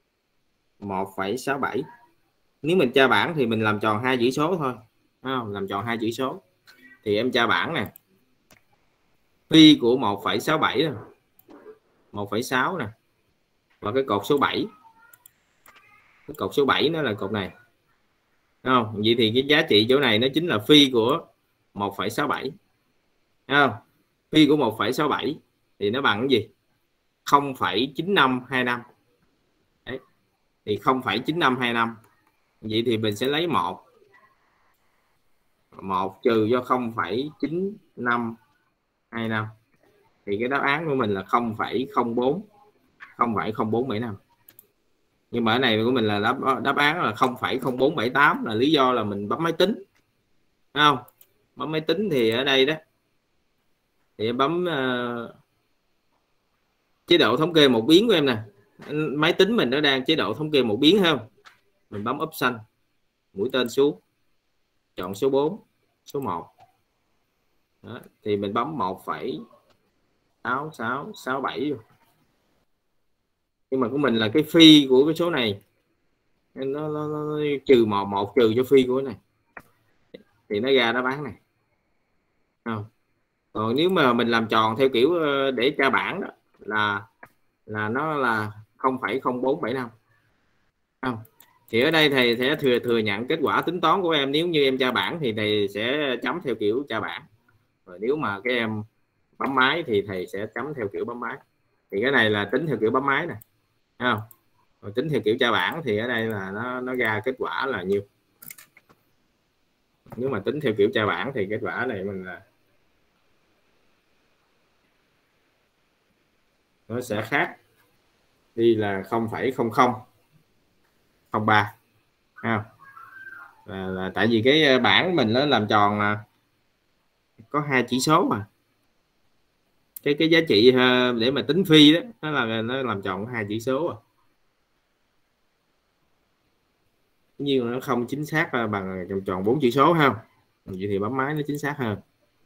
1,67. Nếu mình tra bảng thì mình làm tròn hai chữ số thôi, không? Làm tròn hai chữ số thì em tra bảng nè, phi của 1,67 nè, 1,6 nè, và cái cột số 7. Cái cột số 7 nó là cột này, không? Vậy thì cái giá trị chỗ này nó chính là phi của 1,67, không? Phi của 1,67 thì nó bằng cái gì? 0,9525. Đấy. Thì 0,9525. Vậy thì mình sẽ lấy 1 trừ cho 0,9525 thì cái đáp án của mình là 0,0475. Nhưng mà ở này của mình là đáp án là 0,0478, là lý do là mình bấm máy tính, không? Bấm máy tính thì ở đây đó thì em bấm chế độ thống kê một biến của em nè. Máy tính mình nó đang chế độ thống kê một biến, không? Mình bấm option, mũi tên xuống, chọn số 4, số 1. Đó, thì mình bấm 1,6667. Nhưng mà của mình là cái phi của cái số này nó trừ 1 trừ cho phi của cái này thì nó ra đáp án này, không? Còn nếu mà mình làm tròn theo kiểu để tra bảng đó là nó là 0,0475, không? Thì ở đây thầy sẽ thừa nhận kết quả tính toán của em. Nếu như em tra bảng thì thầy sẽ chấm theo kiểu tra bảng, rồi nếu mà cái em bấm máy thì thầy sẽ chấm theo kiểu bấm máy. Thì cái này là tính theo kiểu bấm máy nè, không? Rồi tính theo kiểu tra bảng thì ở đây là nó ra kết quả là nhiêu. Nếu mà tính theo kiểu tra bảng thì kết quả này mình là nó sẽ khác đi là 0,0003, là tại vì cái bảng mình nó làm tròn là có hai chỉ số mà cái giá trị để mà tính phi đó nó làm tròn hai chỉ số nhưng nó không chính xác bằng tròn 4 chữ số, không? Vậy thì bấm máy nó chính xác hơn.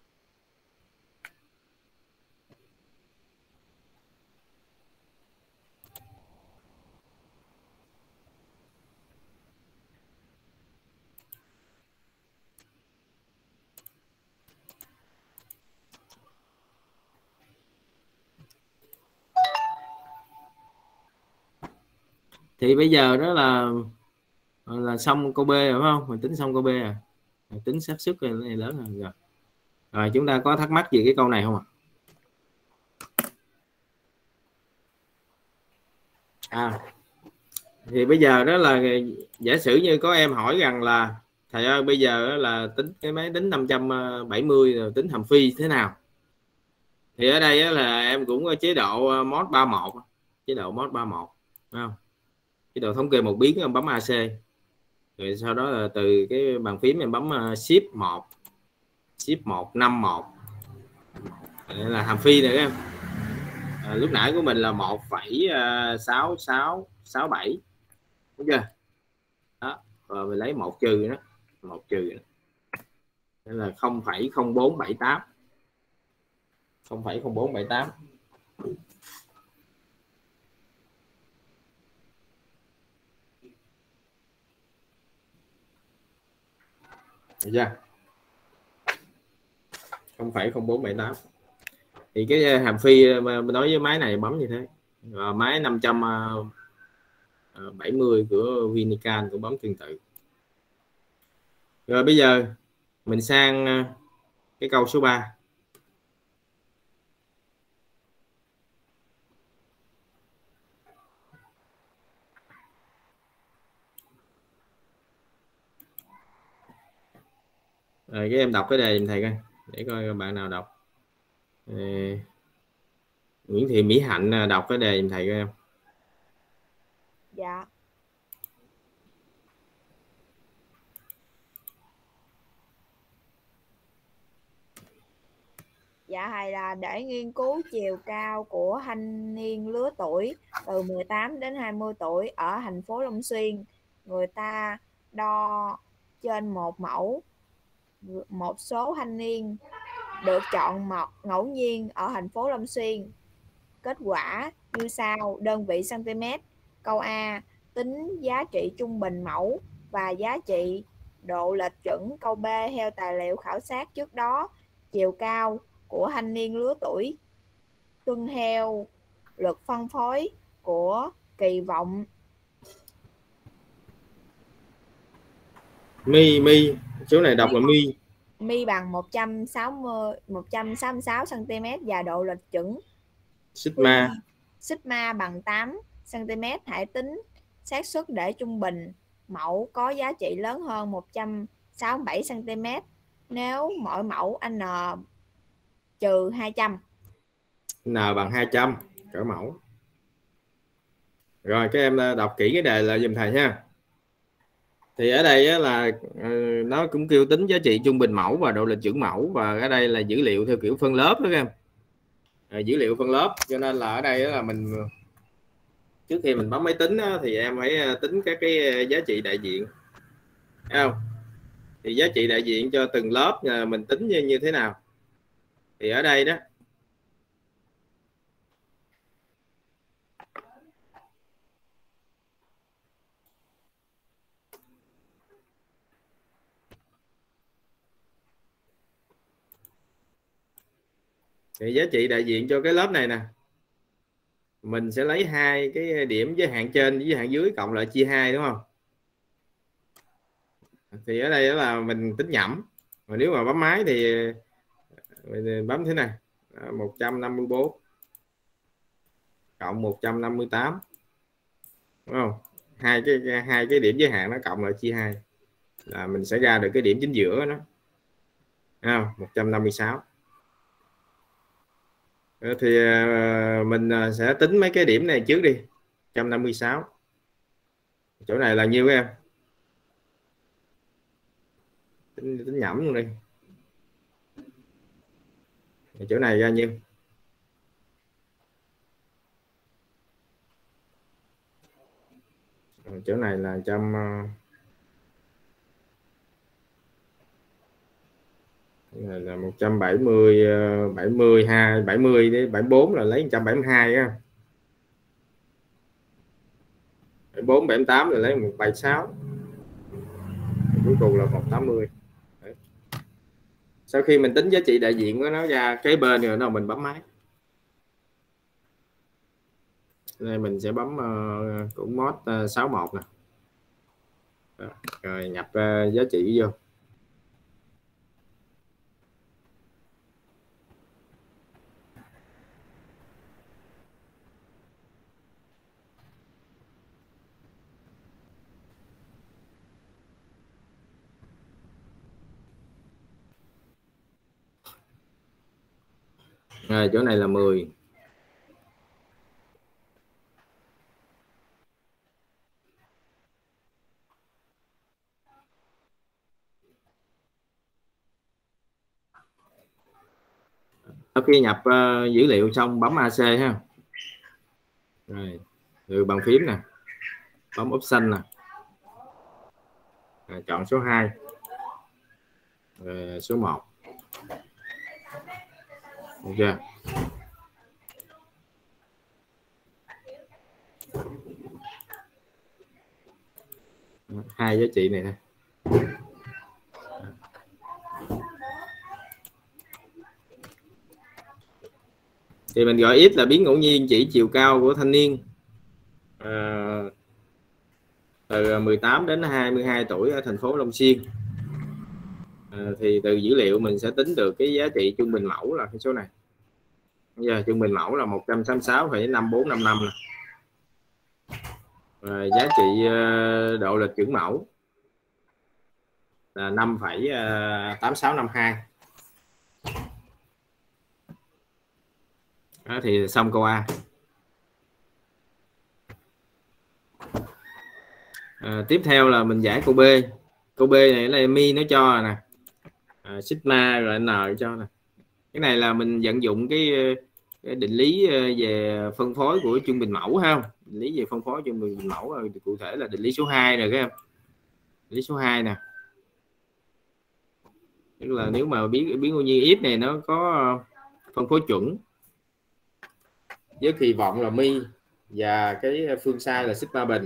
Thì bây giờ đó là xong câu B rồi, phải không? Mình tính xong câu B rồi, tính xác suất này lớn rồi. Rồi chúng ta có thắc mắc gì cái câu này không thì bây giờ đó là giả sử như có em hỏi rằng là thầy ơi bây giờ là tính cái máy tính 570 rồi tính hàm phi thế nào, thì ở đây là em cũng có chế độ mod 31, chế độ mod 31, không? Chế độ thống kê một biến em bấm AC, rồi sau đó là từ cái bàn phím em bấm shift 151 là hàm phi này em. Lúc nãy của mình là 1,6667, đúng chưa? Đó, rồi mình lấy 1 trừ đó, 1 trừ đó là 0,0478, 0,0478. Được chưa? 0,0478 thì cái hàm phi mà đối với máy này bấm như thế. Và máy 570 của Vinican cũng bấm tương tự. Rồi bây giờ mình sang cái câu số 3. Rồi cái em đọc cái đề giùm thầy coi để coi bạn nào đọc. Nguyễn Thị Mỹ Hạnh đọc cái đề giùm thầy coi em. Dạ. Dạ thầy, là để nghiên cứu chiều cao của thanh niên lứa tuổi từ 18 đến 20 tuổi ở thành phố Long Xuyên. Người ta đo trên một mẫu. Một số thanh niên được chọn ngẫu nhiên ở thành phố Long Xuyên. Kết quả như sau: đơn vị cm. Câu A, tính giá trị trung bình mẫu và giá trị độ lệch chuẩn. Câu B, theo tài liệu khảo sát trước đó, chiều cao của thanh niên lứa tuổi tuân theo luật phân phối của kỳ vọng. Mi số này đọc là mi bằng 166 cm và độ lệch chuẩn sigma bằng 8 cm. Hãy tính xác suất để trung bình mẫu có giá trị lớn hơn 167 cm nếu mỗi mẫu n trừ 200. N bằng 200 cỡ mẫu. Rồi các em đọc kỹ cái đề là giùm thầy ha. Thì ở đây là nó cũng kêu tính giá trị trung bình mẫu và độ lệch chuẩn mẫu, và ở đây là dữ liệu theo kiểu phân lớp đó các em. Dữ liệu phân lớp, cho nên là ở đây là mình trước khi mình bấm máy tính thì em phải tính các cái giá trị đại diện, thấy không? Thì giá trị đại diện cho từng lớp mình tính như thế nào? Thì ở đây đó, thì giá trị đại diện cho cái lớp này nè, mình sẽ lấy hai cái điểm giới hạn trên với giới hạn dưới cộng lại chia 2, đúng không? Thì ở đây là mình tính nhẩm. Mà nếu mà bấm máy thì mình bấm thế này, 154 cộng 158, đúng không? Hai cái điểm giới hạn nó cộng lại chia 2 là mình sẽ ra được cái điểm chính giữa đó, không? 156. Thì mình sẽ tính mấy cái điểm này trước đi. 156 chỗ này là nhiêu em? Tính nhẩm luôn đi. Chỗ này ra nhiêu? Chỗ này là 100 là 170 72 70 đến 74 là lấy 172 á. 74 78 là lấy 176. Cuối cùng là 180. Đấy. Sau khi mình tính giá trị đại diện của nó ra kế bên rồi mình bấm máy. Đây mình sẽ bấm cũng mod 61 nè. Rồi nhập giá trị vô. Rồi chỗ này là 10. Sau khi nhập dữ liệu xong bấm AC ha. Rồi bàn phím nè, bấm option nè, chọn số 2, rồi số 1. Được chưa? Hai giá trị này nè. Thì mình gọi x là biến ngẫu nhiên chỉ chiều cao của thanh niên từ 18 đến 22 tuổi ở thành phố Long Xuyên. Thì từ dữ liệu mình sẽ tính được cái giá trị trung bình mẫu là cái số này. Bây giờ trung bình mẫu là 166,5455 nè. Rồi giá trị độ lệch chuẩn mẫu là 5,8652. Đó thì xong câu A. Tiếp theo là mình giải câu B. Câu B này là mi nó cho nè, sigma rồi n cho nè. Cái này là mình vận dụng cái định lý về phân phối của trung bình mẫu ha. Định lý về phân phối trung bình mẫu cụ thể là định lý số 2 rồi các em. Định lý số 2 nè. Tức là nếu mà biến ngẫu nhiên x này nó có phân phối chuẩn với kỳ vọng là mi và cái phương sai là sigma bình,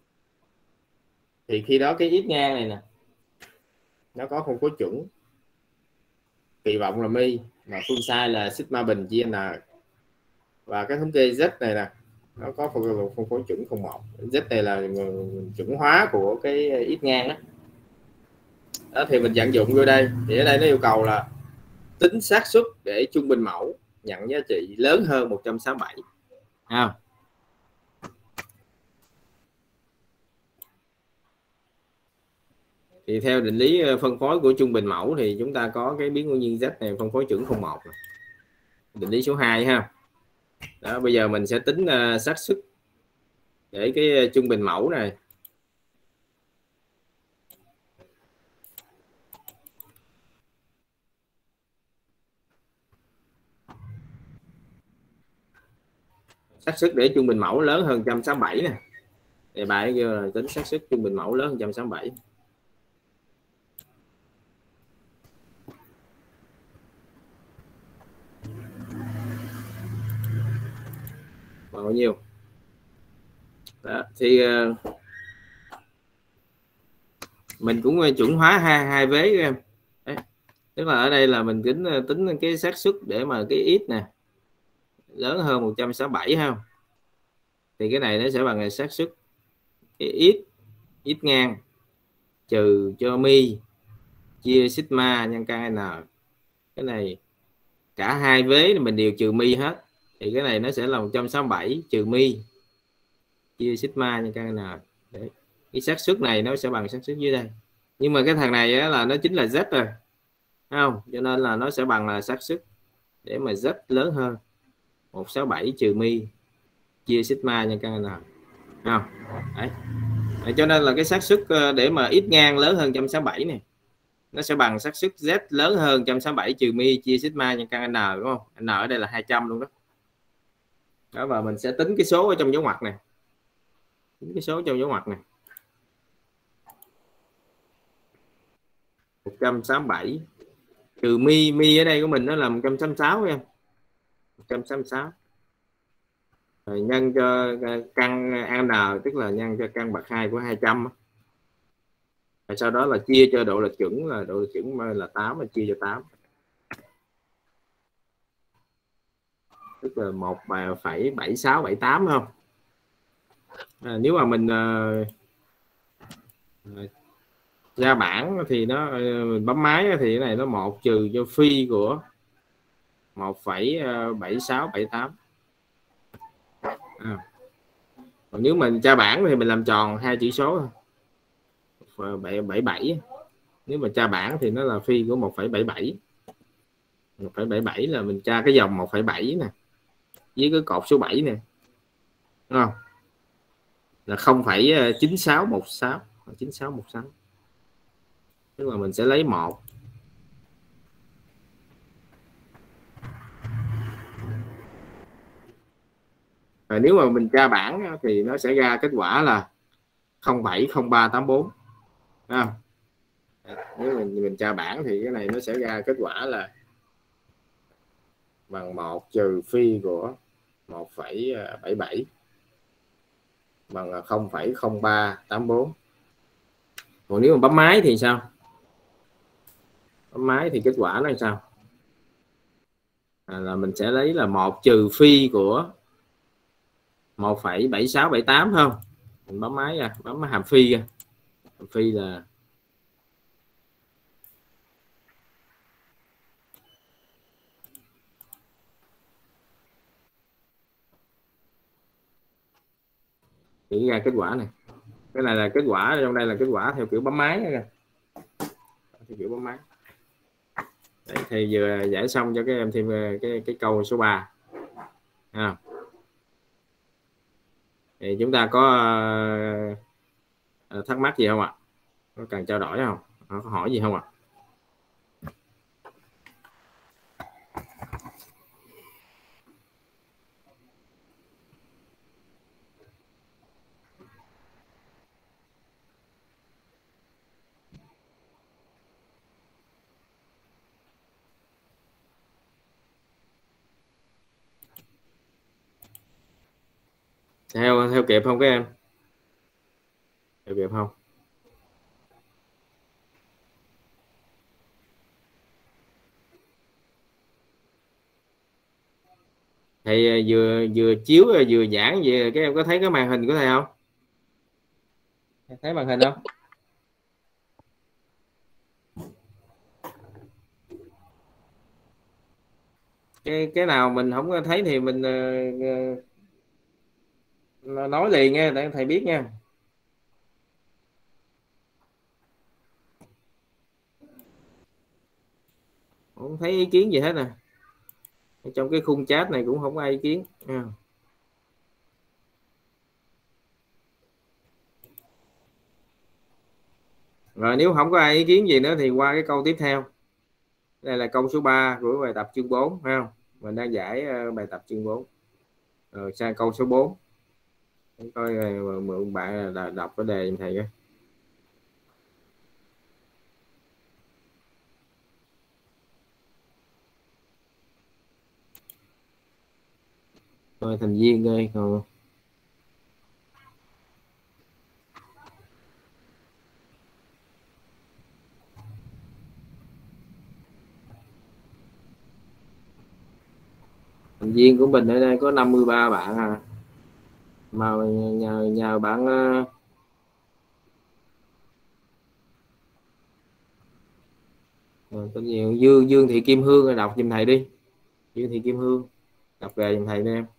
thì khi đó cái x ngang này nè nó có phân phối chuẩn, kỳ vọng là mi mà phương sai là sigma bình chia n, và cái thống kê z này nè nó có phân phối chuẩn 01. Z này là chuẩn hóa của cái x ngang đó. Đó thì mình vận dụng vô đây, thì ở đây nó yêu cầu là tính xác suất để trung bình mẫu nhận giá trị lớn hơn 167. À. Thì theo định lý phân phối của trung bình mẫu thì chúng ta có cái biến ngẫu nhiên Z này phân phối chuẩn 01. Định lý số 2 ha. Đó, bây giờ mình sẽ tính xác suất để cái trung bình mẫu này xác suất để trung bình mẫu lớn hơn 167 nè. Thì bài kêu là tính xác suất trung bình mẫu lớn hơn 167. Bao nhiêu? Đó, thì mình cũng chuẩn hóa hai vế các em. Đấy. Tức là ở đây là mình tính cái xác suất để mà cái x nè lớn hơn 167 ha. Thì cái này nó sẽ bằng xác suất cái x ngang trừ cho mi chia sigma nhân kn. Cái này cả hai vế mình đều trừ mi hết, thì cái này nó sẽ là 167 trừ mi chia sigma nhân kn. Đấy. Cái xác suất này nó sẽ bằng xác suất dưới đây, nhưng mà cái thằng này á, là nó chính là z rồi, không, cho nên là nó sẽ bằng là xác suất để mà z lớn hơn 167 trừ mi chia sigma nhân kn. Không? Đấy. Đấy, cho nên là cái xác suất để mà x ngang lớn hơn 167 này nó sẽ bằng xác suất z lớn hơn 167 trừ mi chia sigma nhân căn n, đúng không? N ở đây là 200 luôn đó. Đó, và mình sẽ tính cái số ở trong dấu ngoặc này. Tính cái số trong dấu ngoặc này. 167 trừ mi ở đây của mình nó là 166 em. 166. Rồi nhân cho căn n, tức là nhân cho căn bậc 2 của 200. Rồi sau đó là chia cho độ lệch chuẩn, là độ lệch chuẩn là 8, mà chia cho 8. Tức là 1,7678 không? Nếu mà mình ra bảng thì nó mình bấm máy thì cái này nó 1 trừ cho phi của 1,7678. Còn nếu mình tra bảng thì mình làm tròn hai chữ số thôi, 77. Nếu mà tra bảng thì nó là phi của 1,77. 1,77 là mình tra cái dòng 1,7 nè với cái cột số 7 nè, đúng không? Là 0,9616. 9616. Tức là mình sẽ lấy 1. Và nếu mà mình tra bảng thì nó sẽ ra kết quả là 0,0384. Đúng không? Nếu mình tra bảng thì cái này nó sẽ ra kết quả là bằng 1 trừ phi của 1,77 bằng 0,0384. Còn nếu mà bấm máy thì sao? Bấm máy thì kết quả nó là sao? Là mình sẽ lấy là 1 trừ phi của 1,7678 không? Mình bấm máy ra, bấm hàm phi ra. Hàm phi là chỉ ra kết quả này. Cái này là kết quả, trong đây là kết quả theo kiểu bấm máy nha. Theo kiểu bấm máy. Đấy, thì vừa giải xong cho các em thêm cái câu số 3. Thì chúng ta có thắc mắc gì không ạ? Có cần trao đổi không? Có hỏi gì không ạ? Theo kịp không các em? Theo kịp không? Thầy vừa chiếu vừa giảng vậy các em có thấy cái màn hình của thầy không? Thấy màn hình không? Cái nào mình không thấy thì mình nói liền nghe để thầy biết nha. Không thấy ý kiến gì hết nè. Trong cái khung chat này cũng không có ai ý kiến nha. Rồi nếu không có ai ý kiến gì nữa thì qua cái câu tiếp theo. Đây là câu số 3 của bài tập chương 4 phải không? Mình đang giải bài tập chương 4. Rồi sang câu số 4. Coi mượn bạn là đọc cái đề thầy coi. Coi thành viên coi còn thành viên của mình ở đây có 53 bạn à, mà nhờ bạn tên gì Dương Thị Kim Hương đọc giùm thầy đi. Dương Thị Kim Hương đọc về giùm thầy đi em.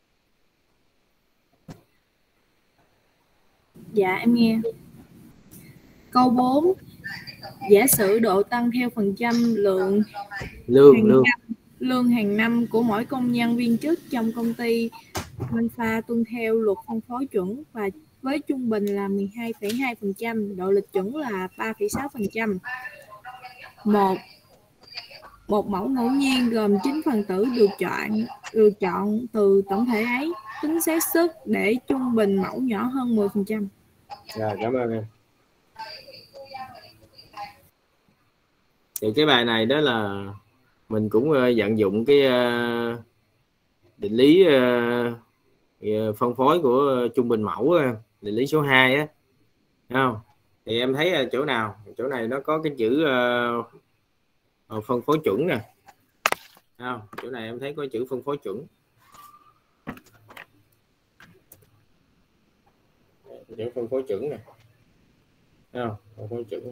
Dạ em nghe. Câu 4. Giả sử độ tăng theo phần trăm lương hàng năm của mỗi công nhân viên chức trong công ty Alpha tuân theo luật phân phối chuẩn và với trung bình là 12,2%, độ lệch chuẩn là 3,6%. Một mẫu ngẫu nhiên gồm 9 phần tử được chọn từ tổng thể ấy, tính xác suất để trung bình mẫu nhỏ hơn 10%. Rồi, cảm ơn em. Thì cái bài này đó là mình cũng vận dụng cái định lý phân phối của trung bình mẫu, định lý số 2 á, thấy không? Thì em thấy chỗ nào? Chỗ này nó có cái chữ phân phối chuẩn nè, không? Chỗ này em thấy có chữ phân phối chuẩn. Chữ phân phối chuẩn nè, thấy không? Phân phối chuẩn.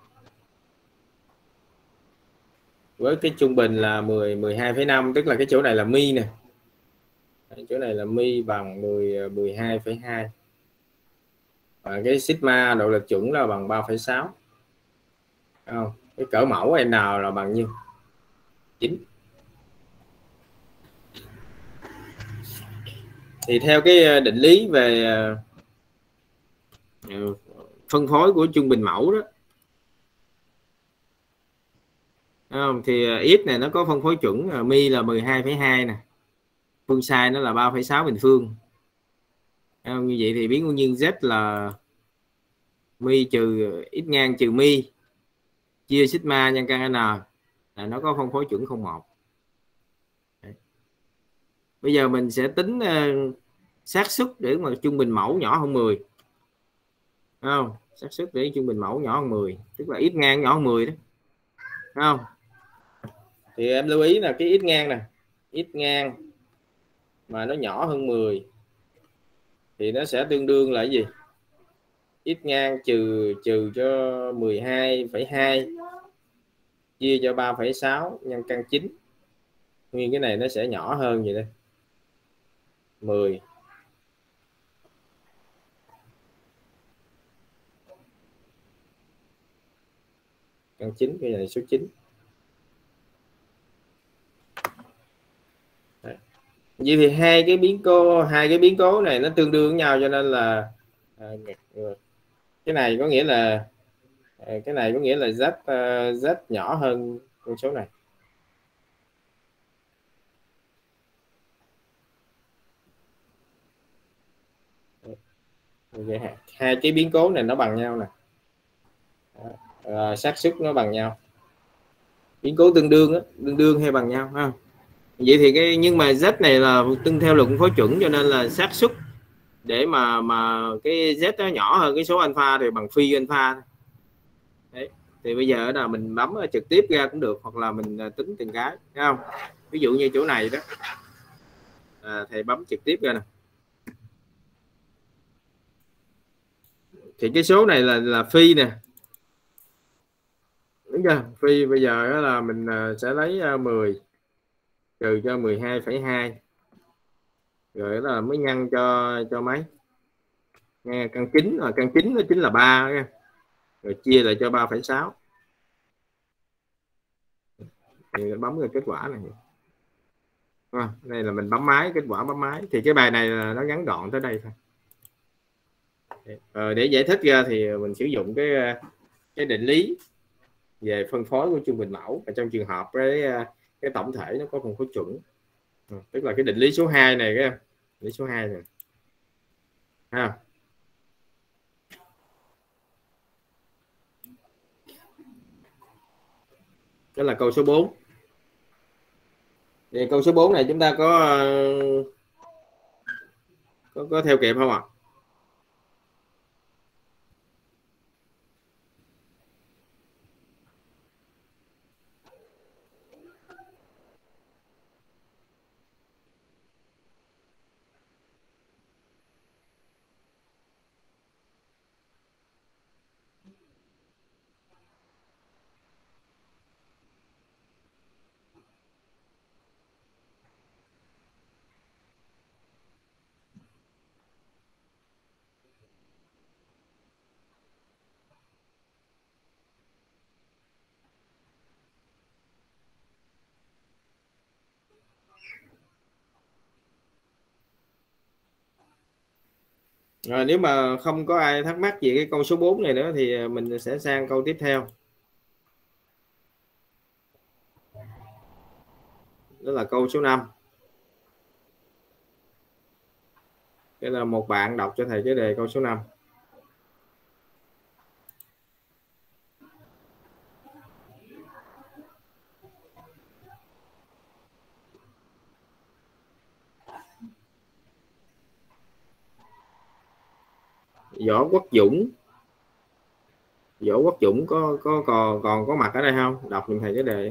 Với cái trung bình là 12,5, tức là cái chỗ này là mi nè. Chỗ này là mi bằng 12,2. Và cái sigma độ lệch chuẩn là bằng 3,6. Không? Cái cỡ mẫu n là bằng nhiêu? 9. Thì theo cái định lý về phân phối của trung bình mẫu đó, không? Thì x này nó có phân phối chuẩn, mi là 12,2 nè, phương sai nó là 3,6 bình phương. Không? Như vậy thì biến nguyên nhân z là mi trừ x ngang trừ mi chia sigma nhân căn n là nó có phân phối chuẩn 0,1. Bây giờ mình sẽ tính xác suất để mà trung bình mẫu nhỏ hơn 10. Không? Xác suất để trung bình mẫu nhỏ hơn 10, tức là x ngang nhỏ hơn 10 đó. Không? Thì em lưu ý là cái x ngang nè, x ngang mà nó nhỏ hơn 10 thì nó sẽ tương đương là cái gì? X ngang trừ cho 12,2 chia cho 3,6 nhân căn 9. Nguyên cái này nó sẽ nhỏ hơn vậy đây. 10. Căn 9, cái này số 9. Đấy. Vậy thì hai cái biến cố này nó tương đương với nhau, cho nên là cái này có nghĩa là z nhỏ hơn con số này. Hai cái biến cố này nó bằng nhau nè, xác suất nó bằng nhau, biến cố tương đương hay bằng nhau ha. Vậy thì nhưng mà z này là tuân theo luật phân phối chuẩn, cho nên là xác suất để mà cái Z nó nhỏ hơn cái số alpha thì bằng phi alpha. Đấy. Thì bây giờ là mình bấm trực tiếp ra cũng được, hoặc là mình tính từng cái, thấy không? Ví dụ như chỗ này đó, thầy bấm trực tiếp ra nè, thì cái số này là phi nè, đúng chưa? Phi bây giờ đó là mình sẽ lấy 10 trừ cho 12,2, rồi đó là mới nhân cho mấy nghe căn chính, căn chính nó chính là 3 nha, rồi chia lại cho 3,6 thì bấm cái kết quả này. Đây là mình bấm máy, kết quả bấm máy. Thì cái bài này là nó ngắn gọn tới đây thôi. Để giải thích ra thì mình sử dụng cái định lý về phân phối của trung bình mẫu, và trong trường hợp cái tổng thể nó có phân phối chuẩn, tức là cái định lý số 2 này, cái định lý số 2 này ha. Đó là câu số 4. Thì câu số 4 này chúng ta có theo kịp không ạ? Rồi, nếu mà không có ai thắc mắc về cái câu số 4 này nữa thì mình sẽ sang câu tiếp theo. Đó là câu số 5. Đây là một bạn đọc cho thầy cái đề câu số 5. Võ Quốc Dũng. Võ Quốc Dũng còn có mặt ở đây không? Đọc giùm thầy cái đề.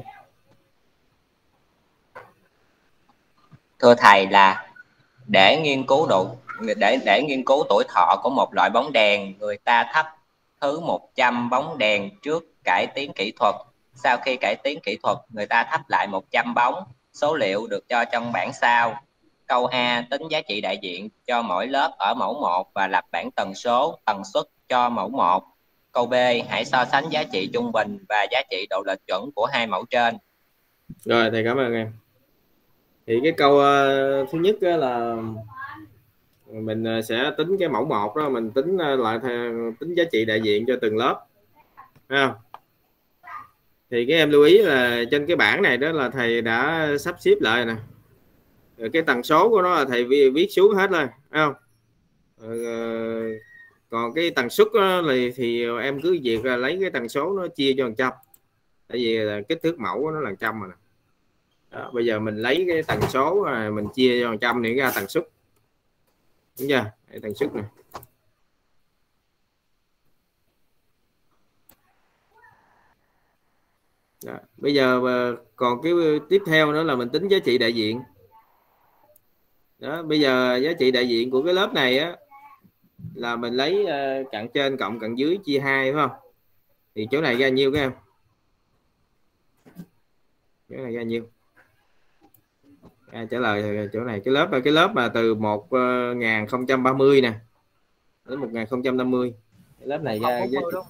Thưa thầy, là để nghiên cứu tuổi thọ của một loại bóng đèn, người ta thắp thứ 100 bóng đèn trước cải tiến kỹ thuật. Sau khi cải tiến kỹ thuật, người ta thắp lại 100 bóng. Số liệu được cho trong bảng sau. Câu A tính giá trị đại diện cho mỗi lớp ở mẫu 1 và lập bảng tần suất cho mẫu 1. Câu B hãy so sánh giá trị trung bình và giá trị độ lệch chuẩn của hai mẫu trên. Rồi, thầy cảm ơn em. Thì cái câu thứ nhất là mình sẽ tính cái mẫu 1 đó, mình tính lại tính giá trị đại diện cho từng lớp, thấy không? Thì cái em lưu ý là trên cái bảng này đó là thầy đã sắp xếp lại nè, rồi cái tần số của nó là thầy viết xuống hết rồi, thấy không? Còn cái tần suất thì em cứ việc là lấy cái tần số nó chia cho 100, tại vì là kích thước mẫu của nó là 100 mà. Đó, bây giờ mình lấy cái tần số mình chia cho 100 để ra tần suất, đúng chưa? Đây, tần suất này. Đó, bây giờ còn cái tiếp theo nữa là mình tính giá trị đại diện. Đó, bây giờ giá trị đại diện của cái lớp này á là mình lấy cạnh trên cộng cạnh dưới chia 2, phải không? Thì chỗ này ra nhiêu các em? Chỗ này ra nhiêu? Trả lời chỗ này, cái lớp mà từ 1030 nè đến 1050, cái lớp này ra giá trị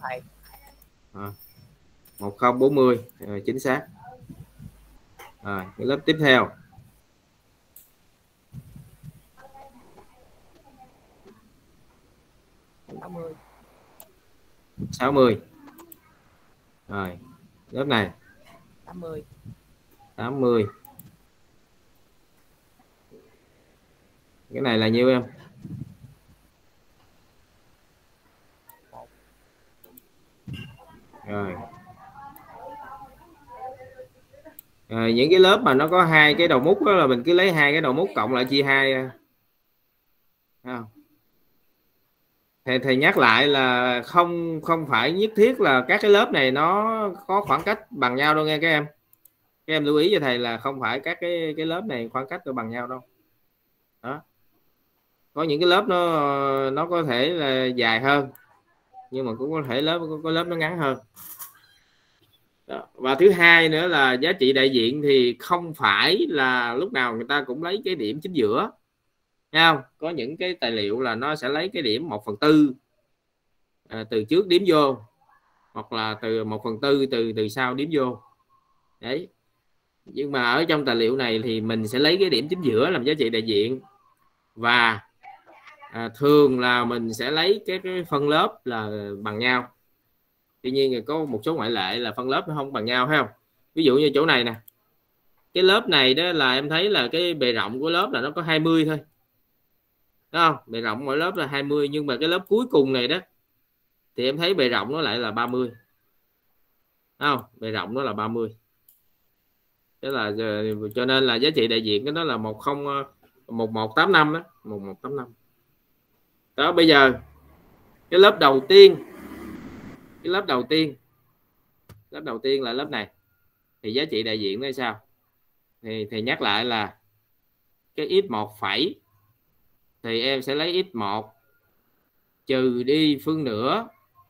1040, chính xác. Rồi, cái lớp tiếp theo $60. 60. Rồi, lớp này 80. Cái này là nhiêu em? 1. Rồi. Những cái lớp mà nó có hai cái đầu mút đó là mình cứ lấy hai cái đầu mút cộng lại chia 2. Không? thầy nhắc lại là không phải nhất thiết là các cái lớp này nó có khoảng cách bằng nhau đâu nghe các em. Các em lưu ý cho thầy là không phải các cái lớp này khoảng cách bằng nhau đâu. Đó. Có những cái lớp nó có thể là dài hơn, nhưng mà cũng có thể có lớp nó ngắn hơn. Đó. Và thứ hai nữa là giá trị đại diện thì không phải là lúc nào người ta cũng lấy cái điểm chính giữa. Thấy không? Có những cái tài liệu là nó sẽ lấy cái điểm 1/4 từ trước điểm vô, hoặc là từ 1/4 từ sau điểm vô. Đấy. Nhưng mà ở trong tài liệu này thì mình sẽ lấy cái điểm chính giữa làm giá trị đại diện, và thường là mình sẽ lấy cái phân lớp là bằng nhau. Tuy nhiên có một số ngoại lệ là phân lớp nó không bằng nhau, thấy không? Ví dụ như chỗ này nè, cái lớp này đó là em thấy là cái bề rộng của lớp là nó có 20 thôi, đúng không? Bề rộng mỗi lớp là 20, nhưng mà cái lớp cuối cùng này đó thì em thấy bề rộng nó lại là 30, đúng không? Bề rộng nó là 30. Thế là cho nên là giá trị đại diện cái đó là 1185 đó, 1185. Đó, bây giờ cái lớp đầu tiên là lớp này thì giá trị đại diện nó sao? Thì nhắc lại là cái x1 phẩy thì em sẽ lấy x1 trừ đi phân nửa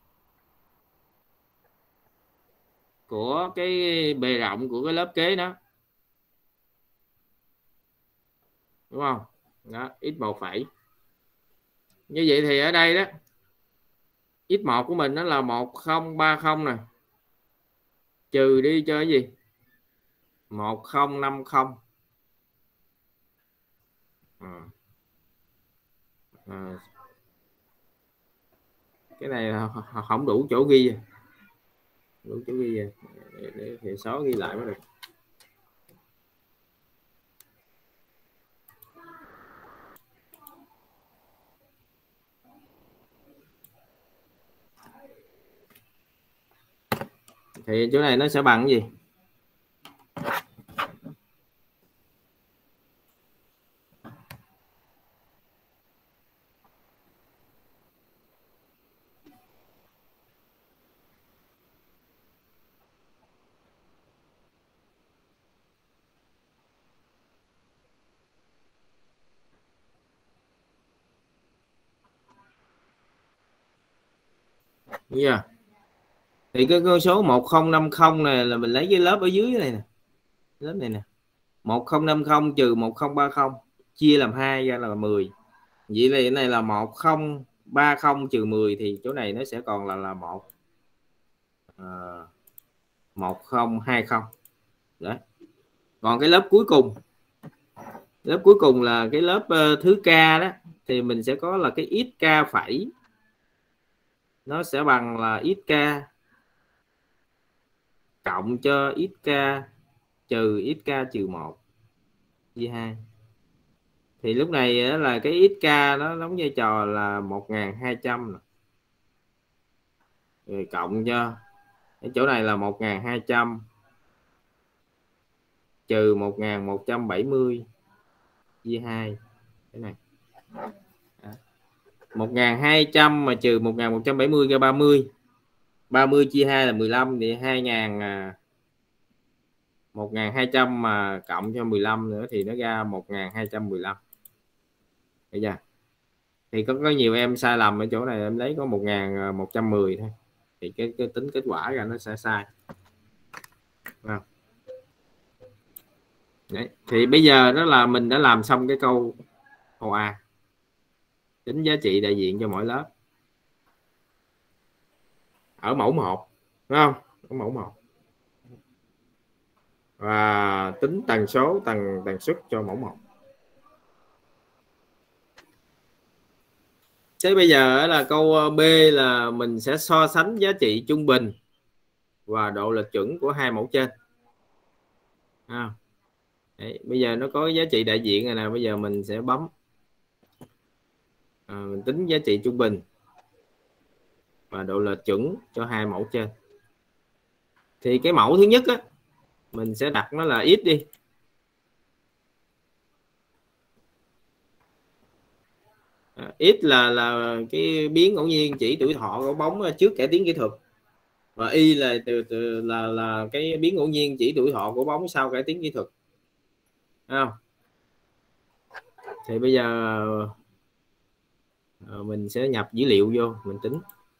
của cái bề rộng của cái lớp kế đó, đúng không? Đó, x1 phẩy. Như vậy thì ở đây đó x1 của mình nó là 1030 nè, trừ đi cho cái gì? 1050. Cái này là không đủ chỗ ghi, để thì xóa ghi lại mới được. Thì chỗ này nó sẽ bằng cái gì? Yeah. Thì cái con số 1050 này là mình lấy cái lớp ở dưới này nè, lớp này nè, 1050 trừ 1030 chia làm 2 ra là 10. Vậy là cái này là 1030 trừ 10 thì chỗ này nó sẽ còn là 1020. Đấy. Còn cái lớp cuối cùng là cái lớp thứ k đó thì mình sẽ có là cái xk phẩy, nó sẽ bằng là xk cộng cho xk trừ xk trừ 1 chia 2. Thì lúc này là cái xk nó đóng vai trò là 1200 nè. Rồi cộng cho cái chỗ này là 1200 trừ 1170 chia 2. Cái này 1200 mà trừ 1170 ra 30 chia 2 là 15 thì 1200 mà cộng cho 15 nữa thì nó ra 1215. Bây giờ thì có nhiều em sai lầm ở chỗ này, em lấy có 1110 thôi thì cái tính kết quả ra nó sẽ sai. Đấy. Thì bây giờ đó là mình đã làm xong cái câu A, tính giá trị đại diện cho mỗi lớp ở mẫu 1, đúng không? Ở mẫu 1. Và tính tần số tần suất cho mẫu 1. Thế bây giờ là câu B là mình sẽ so sánh giá trị trung bình và độ lệch chuẩn của hai mẫu trên. Đấy, bây giờ nó có giá trị đại diện này nè, bây giờ mình sẽ bấm mình tính giá trị trung bình và độ lệch chuẩn cho hai mẫu trên. Thì cái mẫu thứ nhất á, mình sẽ đặt nó là x đi. X là cái biến ngẫu nhiên chỉ tuổi thọ của bóng trước cải tiến kỹ thuật, và Y là cái biến ngẫu nhiên chỉ tuổi thọ của bóng sau cải tiến kỹ thuật. Thấy không? Thì bây giờ mình sẽ nhập dữ liệu vô mình tính.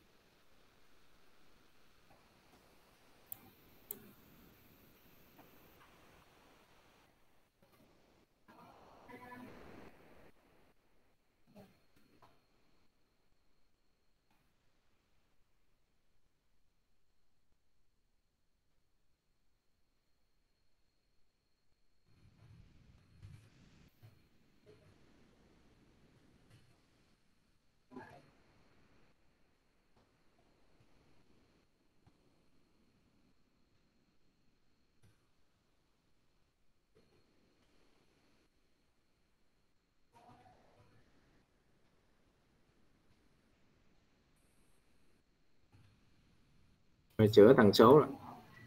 Rồi sửa tần số rồi.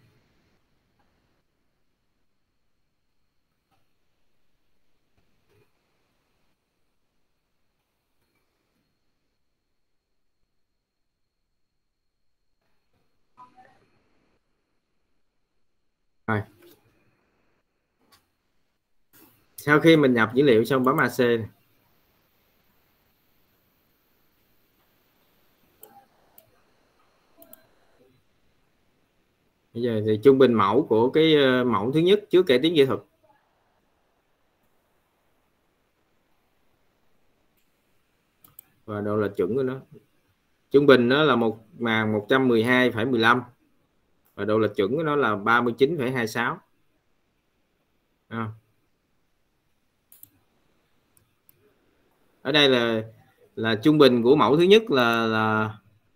Rồi. Sau khi mình nhập dữ liệu xong bấm AC này. Bây giờ thì trung bình mẫu của cái mẫu thứ nhất trước cải tiến kỹ thuật. Và độ lệch chuẩn của nó. Trung bình nó là 1.112,15 và độ lệch chuẩn của nó là 39,26. Ở đây là trung bình của mẫu thứ nhất là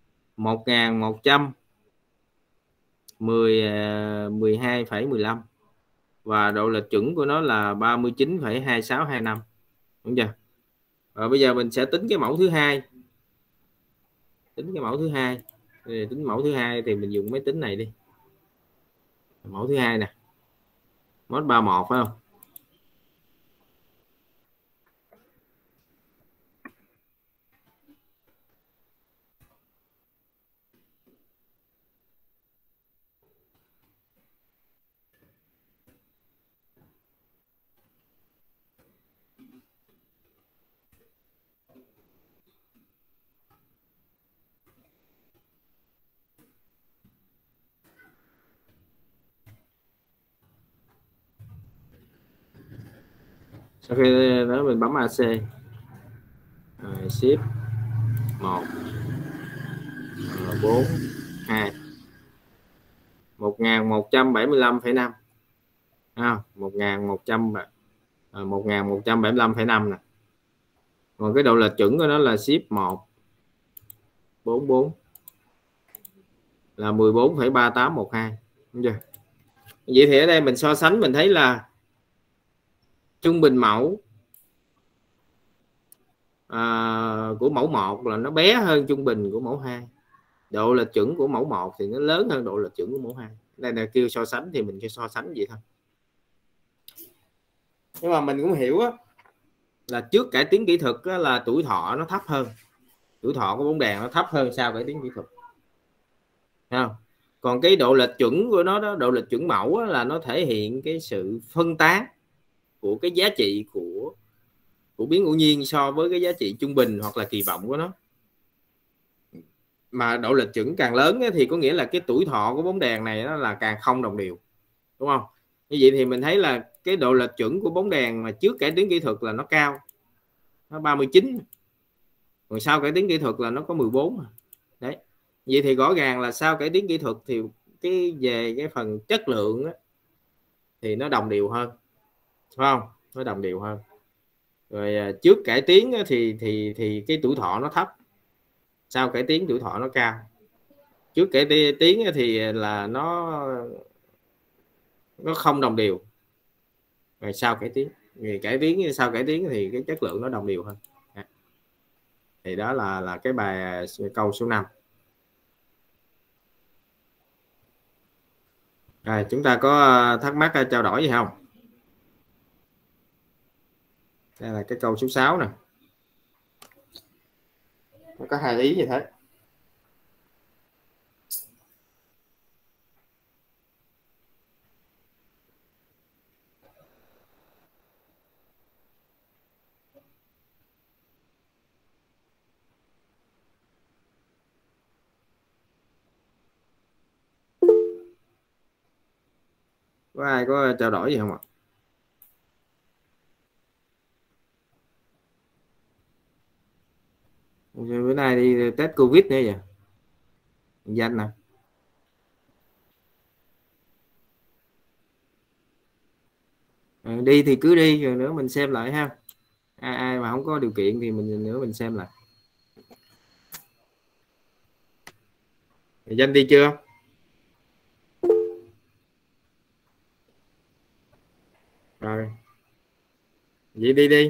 1.112,15 và độ lệch chuẩn của nó là 39,2625. Đúng chưa? Rồi bây giờ mình sẽ tính cái mẫu thứ hai. Tính mẫu thứ hai thì mình dùng máy tính này đi. Mẫu thứ hai nè. Mod 31 phải không? Sau khi đó mình bấm AC, shift 1 4 2 1175,5 1175,5 nè. Còn cái độ lệch chuẩn của nó là shift 1 44 là 14,3812. Đúng chưa? Vậy thì ở đây mình so sánh mình thấy là trung bình mẫu của mẫu 1 là nó bé hơn trung bình của mẫu 2. Độ lệch chuẩn của mẫu 1 thì nó lớn hơn độ lệch chuẩn của mẫu 2. Đây là kêu so sánh thì mình kêu so sánh vậy thôi. Nhưng mà mình cũng hiểu là trước cải tiến kỹ thuật là tuổi thọ nó thấp hơn. Tuổi thọ của bóng đèn nó thấp hơn sau cải tiến kỹ thuật. Thấy không? Còn cái độ lệch chuẩn của nó đó, độ lệch chuẩn mẫu là nó thể hiện cái sự phân tán của cái giá trị của biến ngẫu nhiên so với cái giá trị trung bình hoặc là kỳ vọng của nó. Mà độ lệch chuẩn càng lớn thì có nghĩa là cái tuổi thọ của bóng đèn này nó là càng không đồng đều, đúng không? Như vậy thì mình thấy là cái độ lệch chuẩn của bóng đèn mà trước cải tiến kỹ thuật là nó cao, nó 39, còn sau cải tiến kỹ thuật là nó có 14. Đấy, vậy thì rõ ràng là sau cải tiến kỹ thuật thì về cái phần chất lượng thì nó đồng đều hơn, phải không? Nó đồng đều hơn. Rồi trước cải tiến thì cái tuổi thọ nó thấp, sau cải tiến tuổi thọ nó cao. Trước cải tiến thì là nó không đồng đều, rồi sau cải tiến, vì cải tiến sau cải tiến thì cái chất lượng nó đồng đều hơn. Thì đó là cái bài câu số 5. Rồi, chúng ta có thắc mắc trao đổi gì không? Đây là cái câu số 6 nè. Nó có hai ý như thế. Có ai có trao đổi gì không ạ? Bữa nay đi test Covid nữa vậy. Danh nè. Đi thì cứ đi, rồi nữa mình xem lại ha. Ai mà không có điều kiện thì mình xem lại. Danh đi chưa? Rồi. Vậy đi.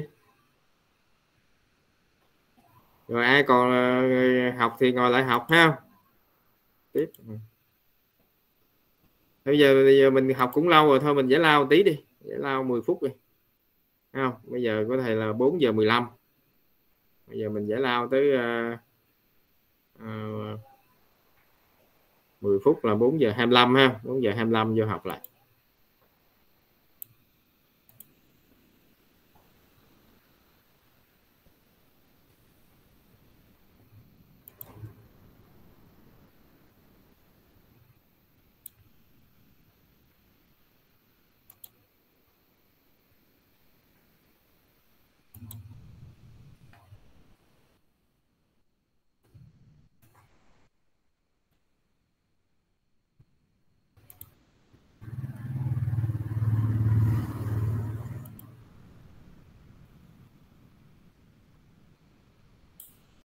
Rồi ai còn học thì ngồi lại học ha. Tiếp. Bây giờ mình học cũng lâu rồi, thôi mình giải lao tí đi, giải lao 10 phút đi. Thấy không? Bây giờ có thể là 4 giờ 15. Bây giờ mình giải lao tới 10 phút là 4 giờ 25 ha, 4 giờ 25 vô học lại.